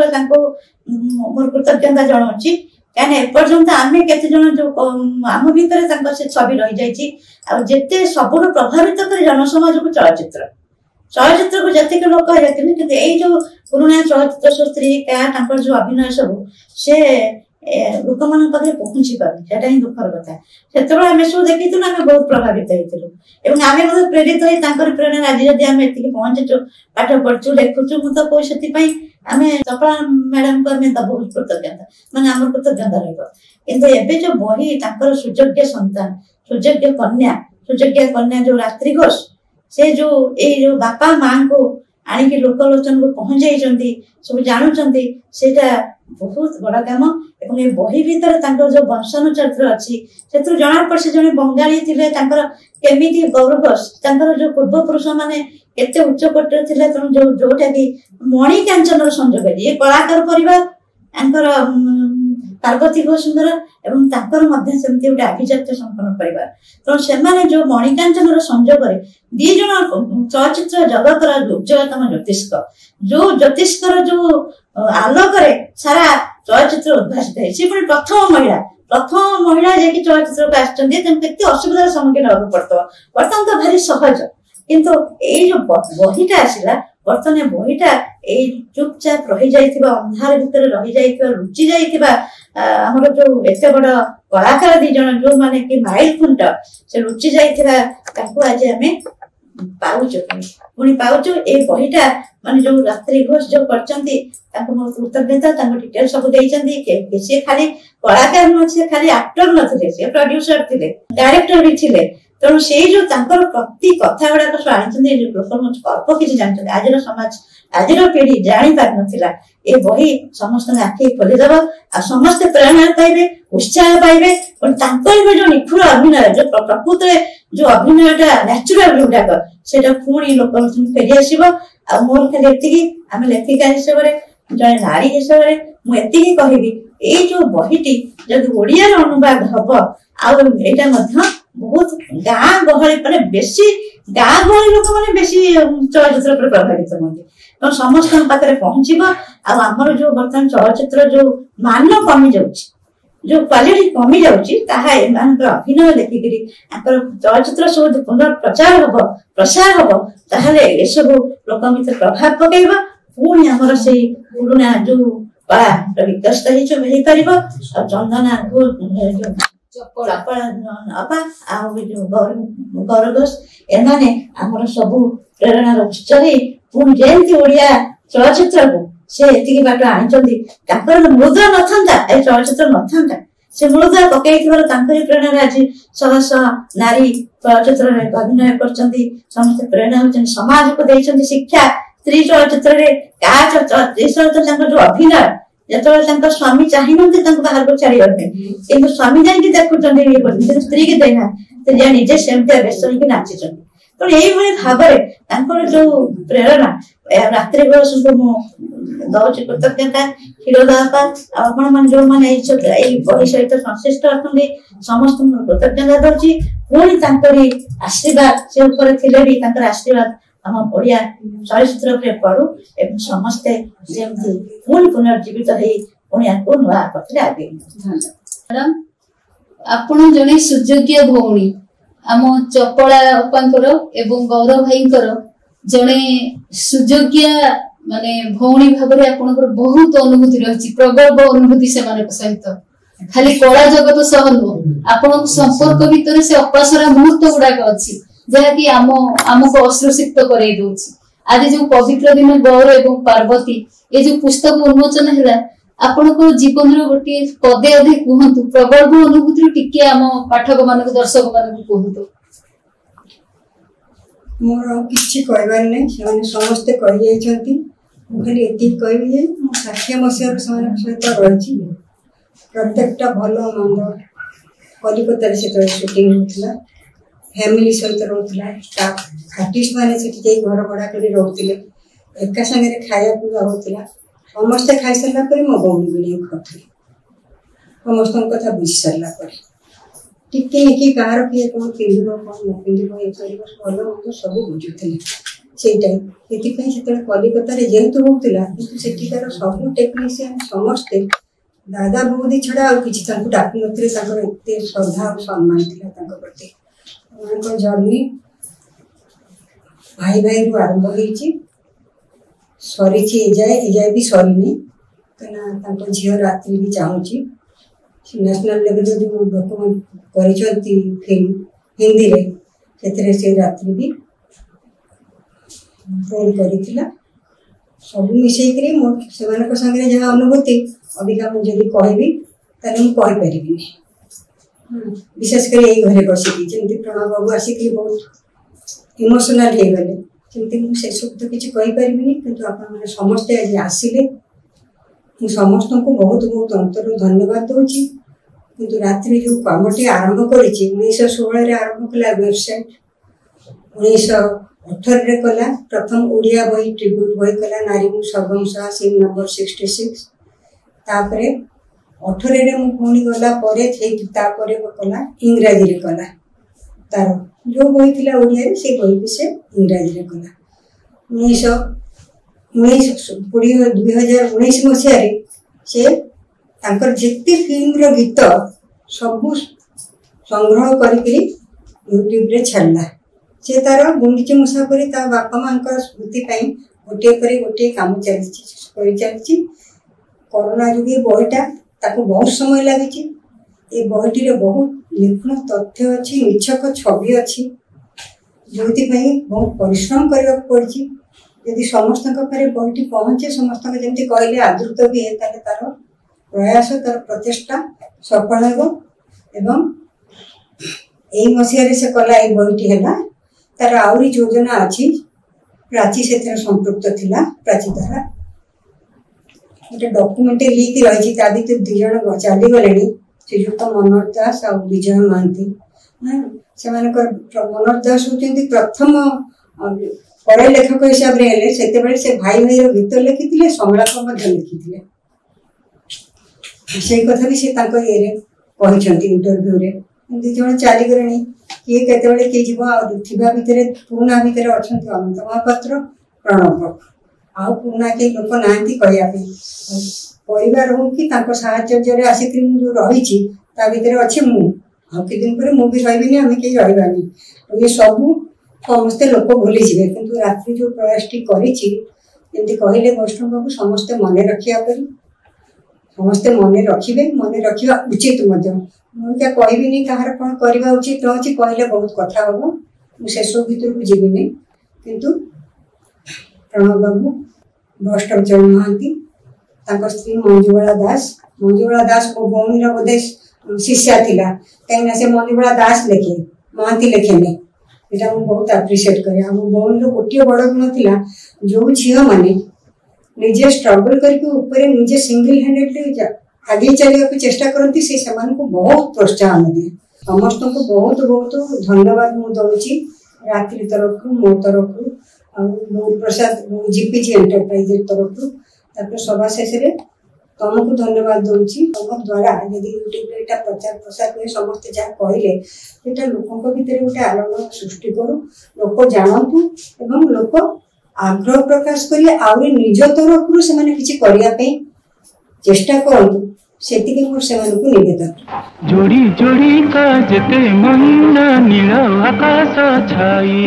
मोर कृतज्ञता जनाऊँगी कहीं एपर्यंत आम केते जन जो आम भीतर से छवि रही जाइए जेते सब प्रभावित कर जनसमाज को चलचित्र चलचित्र को जतिक लोक जाते कि जो पुराणा चलचित्र सब स्त्री क्या जो अभिनय सब से लोक मान पाखे पहुंची पारे ही दुखर कथा से आम सब देखी आम बहुत प्रभावित होती आम प्रेरित हो प्रेरणा आज जब आम ये पहुंचु पाठ पढ़ु लिखुचु मुझे कौ से आम चपला मैडम को आम बहुत कृतज्ञता मैंने आम कृतज्ञता रही जो बही सुयोग्य सन्तान सुयोग्य कन्या सुयोग्य कन्या जो रात्रि घोष से जो ये जो बापा माँ को आणिक लोकलोचन को पहुंचाई सब जानुंट से बहुत बड़ा काम और ये बही भितर जो वंशन चरित्र अच्छी से जना पड़े से जड़े बंगाली थे केमी गौरव जो पूर्व पुरुष मैंने केते उच्च कोटर थे तेणु जो जोटा कि मणि कांचन संयोग ये कलाकार परिवार पार्वती घोषर एवं सेमती गोटे आभिजात्य संपन्न परिवार तेणु से जो मणिकांचन संयोग दी जन चलचित्र जगतर उज्जवलतम ज्योतिष्क जो ज्योतिष्कर जो आलोक सारा चलचित्र उद्भासित है सी पुणी प्रथम महिला प्रथम महिला जी चलचित्र को आसते असुविधार सम्मुखीन होगा पड़ता बर्तमान तो भारी सहज किंतु ये जो बहीटा आसला बर्तमान बहीटा ये चुपचाप रही जाइथिबा अंधार भितर रही जाइथिबा लुचि जाइथिबा हमर जो एते बड़ कलाकार दी जन जो माने कि माइल खुंट से लुचि जाइथिबा ताको आज हमें पाउचो पुणी पाउचो ए बहीटा माने जो रात्रि घोष जो करचंती ताको मोर कृतज्ञता ताको डिटेल सब देइचंती के से खाली कलाकार न से खाली एक्टर नथिले से प्रोड्यूसर थिले डायरेक्टर भी थिले तेणु से जो प्रति कथा गुड़ाक सब आनी लोक अल्प किसी जानते आज समाज आज पीढ़ी जानी पार नाला ये बही समस्त आखि खोलीदेव आ समस्ते प्रेरणा पाइबे उत्साह पाइबे जो निखुर अभिनय जो प्रकृत जो अभिनयटा न्याचुराल जोटाक से पुणी लोक फेरी आसो आ मोर खाली ये आम लेखिका हिसाब से जड़े नारी हिसाब से मुझे कहबी ये जो बहीटी जब ओडिया अनुवाद हम आईटा बहुत गाँ गहली मैंने बेसी गाँ गहली लोक मैंने बेसी चलचित्र पर प्रभावित होती तो समस्त पाखे पहुंचब आमर जो बर्तमान चलचित्र जो मान कमी जाऊँगी जो क्वालिटी कमी जाऊँगी अभिनय देखिकी चलचित्र सब पुनर्प्रचार हम प्रसार हम ताहले ये सब लोक भर प्रभाव पकड़ पुणी आमर से पुराणा जो कला विकसित हो पार चंदना अपा गौरव घोष एमाने आमर सबू प्रेरणार उत्स पुणी जमी ओडिया चलचित्र को से एति बाट आनी मूलदुआ न चलचित्र न से मूलदुआ पकई प्रेरणा आज शह शह नारी चलचित्र अभिनय कर समस्त प्रेरणा होती समाज को देते शिक्षा स्त्री चलचित्र जो अभिनय जो स्वामी चाहिए बाहर को छाड़ कि स्वामी जाकि देखुं स्त्री की देना स्त्री निजे सेमती बेश नाची तेणु यही भाव जो प्रेरणा रात्रि घोष को मुझे कृतज्ञता क्षीरदापा आपण मैंने जो मैंने बही सहित संश्लिष्ट अच्छा समस्त कृतज्ञता दूसरी पुणी आशीर्वाद से भी आशीर्वाद आम ओडिया चलचित्र पड़ू एवं समस्ते जमी पुणी पुनर्जीवित पुणी नुआ पथरे आगे मैडम आपण जड़े सुयोग्य भौणी आम चपला अपांकर एवं गौरव भाईंकर जड़े सुयोग्य माने भौणी भाव में बहुत अनुभूति रही प्रगल्भ अनुभूति से सहित खाली कला जगत सह नुह आपण संपर्क भितर से अपासरा मुहूर्त गुड़ाक अच्छी जहाँकि आम आमको अश्रुसिक्त कर आज जो पवित्र दिन गौर एवं पार्वती ये जो पुस्तक उन्मोचन है आपण को जीवन गोटे पदे अधे कहतु प्रगल्भ अनुभूति टिके आम पाठक मान दर्शक मान कहतु मोर किसी कहबार नहीं से समस्ते कही खाली ये कहबी षाठी मसीह सहित रही प्रत्येकटा भल मंद कलिकतार से सुटिंग होता फैमिली सहित रोला स्टाफ आर्टिस्ट मैंने घर भड़ा कर रोते एका सागे खाया पीवा होता समस्ते खाई सारा मो भौणी वीडियो खाऊली समस्त कथा बुझी सारा टिके निकी कहार किए कौन पिंध कौन न पिंध ये भल मत सब बुझुले से कलिकतार जेहेतु होता सेठिकार सब टेक्निशियन समस्ते दादा बौदी छड़ा और किसी डाक नए श्रद्धा और सम्मान था प्रति जर्नी भाई भाई रु आरंभ होती सरी एजाए एजाए भी सरीनी कहीं झील रात्रि भी चाहूँगी नेशनल लेवल जो डॉक्यूमेंट कर फिल्म हिंदी रे से रात्रि भी रोल कर सब मिसेक से सामने जहाँ अनुभूति अबिका मुझे कहबी ताले मुझे कहीपरि विशेषकर यही घरे बसिकी जमी प्रणव बाबू आसिक बहुत इमोशनाल हो गले जमी मुझे सब तो किसी कहीपरि कि आप समस्ते आज आसिले मुझे समस्त को बहुत बहुत अंतर धन्यवाद दूची किंतु रात्रि जो कमटी आरंभ करी उन्नीस षोह आरंभ कला वेबसाइट उन्नीस अठर कला प्रथम ओडिया बही ट्रिब्यूट बही कला नारी मु सर्वंशा सीन नंबर सिक्सटी सिक्स तापर अठर पुणी गला कला इंग्राजी कला तार जो बही थी ओडिया से बही भी से इंग्राजी कला उन्नीस उन्नीस कोड़े दुई हजार उन्नीस मसीह से जिते फिल्म गीत सब संग्रह करके यूट्यूब रे छाड़ा से तार गुंडीची मुसाफरी ता बापा माँ स्मृति गोटे पर गोटे कम चली कोरोना जो बहीटा ताको बहुत समय लगी ये बहीटी बहुत निपुण तथ्य अच्छी निछक छवि अच्छी जो बहुत परिश्रम करने पड़ी यदि समस्त बहीटी पहुँचे समस्त जमी कहले आदृत भी है तार प्रयास तार प्रचेषा सफल एवं यही मसीह से कला ये बहीटी है तार आहरी योजना अच्छी प्राची से संपृक्त थिला प्राची द्वारा गोटे डॉक्यूमेंट लिख रही भर दुज चलीगले श्रीजुक्त मनोहर दास आ विजय महांती से मनोहर दास होती प्रथम पढ़ लेखक हिसाब से से भाई भाई गीत लिखी संलाप लिखी से कथा भी से ये इंटरव्यू दुज चलीगले किए केतबेले किए जीव भितर पुराणा भितर अच्छा अनंत महापात्र प्रणव आउ पुराणा कई लोक ना कहवाई परिवार हो कि साहय आसिक जो रही भितर अच्छे मुझे दिन पर मुझे रही आम कहीं रही ये सब समस्ते लोक भूली जाए कि रात्रि जो प्रयासटी करी कहले वैष्णव बाबू समस्ते मन रखा समस्ते मन रखिए मन रखा उचित मुझे कहबी कहार कौन करवा उचित अच्छी कहले बहुत कथा हम मुझे सब भर को जीविनी किंतु प्रणव बाबू वैष्णव चरण महांती स्त्री मंजुबाला दास मंजुबाला दास मो भौणी बोधे शिष्या थिला कहीं से मंजुबाला दास लेखे महांती लेखेने यहाँ मुझे बहुत आप्रिशिएट करे मो भौणी गोटे बड़ गुण थिला जो झील मैंने निजे स्ट्रगल करके निजे सिंगल हैंडेडली आगे चलने चेष्टा करती से को बहुत प्रोत्साहन दिए समस्त को बहुत बहुत धन्यवाद मुझे दूसरी रात्रि तरफ मो तरफ प्रसाद जीपीजी एंटरप्राइज तरफ सभा शेष तुमको धन्यवाद दूसरी तुम द्वारा यदि यूट्यूब यहाँ प्रचार प्रसार हुए समस्ते जहाँ कहले यहाँ लोकों भितर गोटे आलोड़न सृष्टि करूँ लोक जानतु एवं लोक आग्रह प्रकाश करें आहरी निज तरफ से चेष्टा करतु से निवेदन जोड़ी जोड़ी का जते मंदा नील आकाश छाई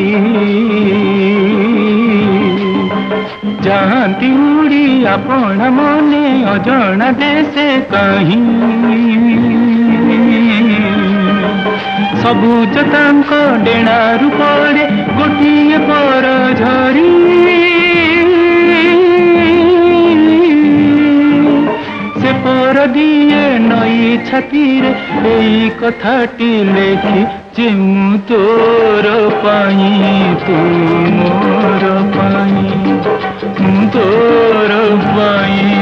जाती उड़ी आपण मने अजणा देशे कहीं सबुज तांक डेणा रूपरे गोटिए पर झरी से पर दिए नई छाती रे कथाटी लेखी चिमु तोर पाई तू मोर पाई तोर पाई।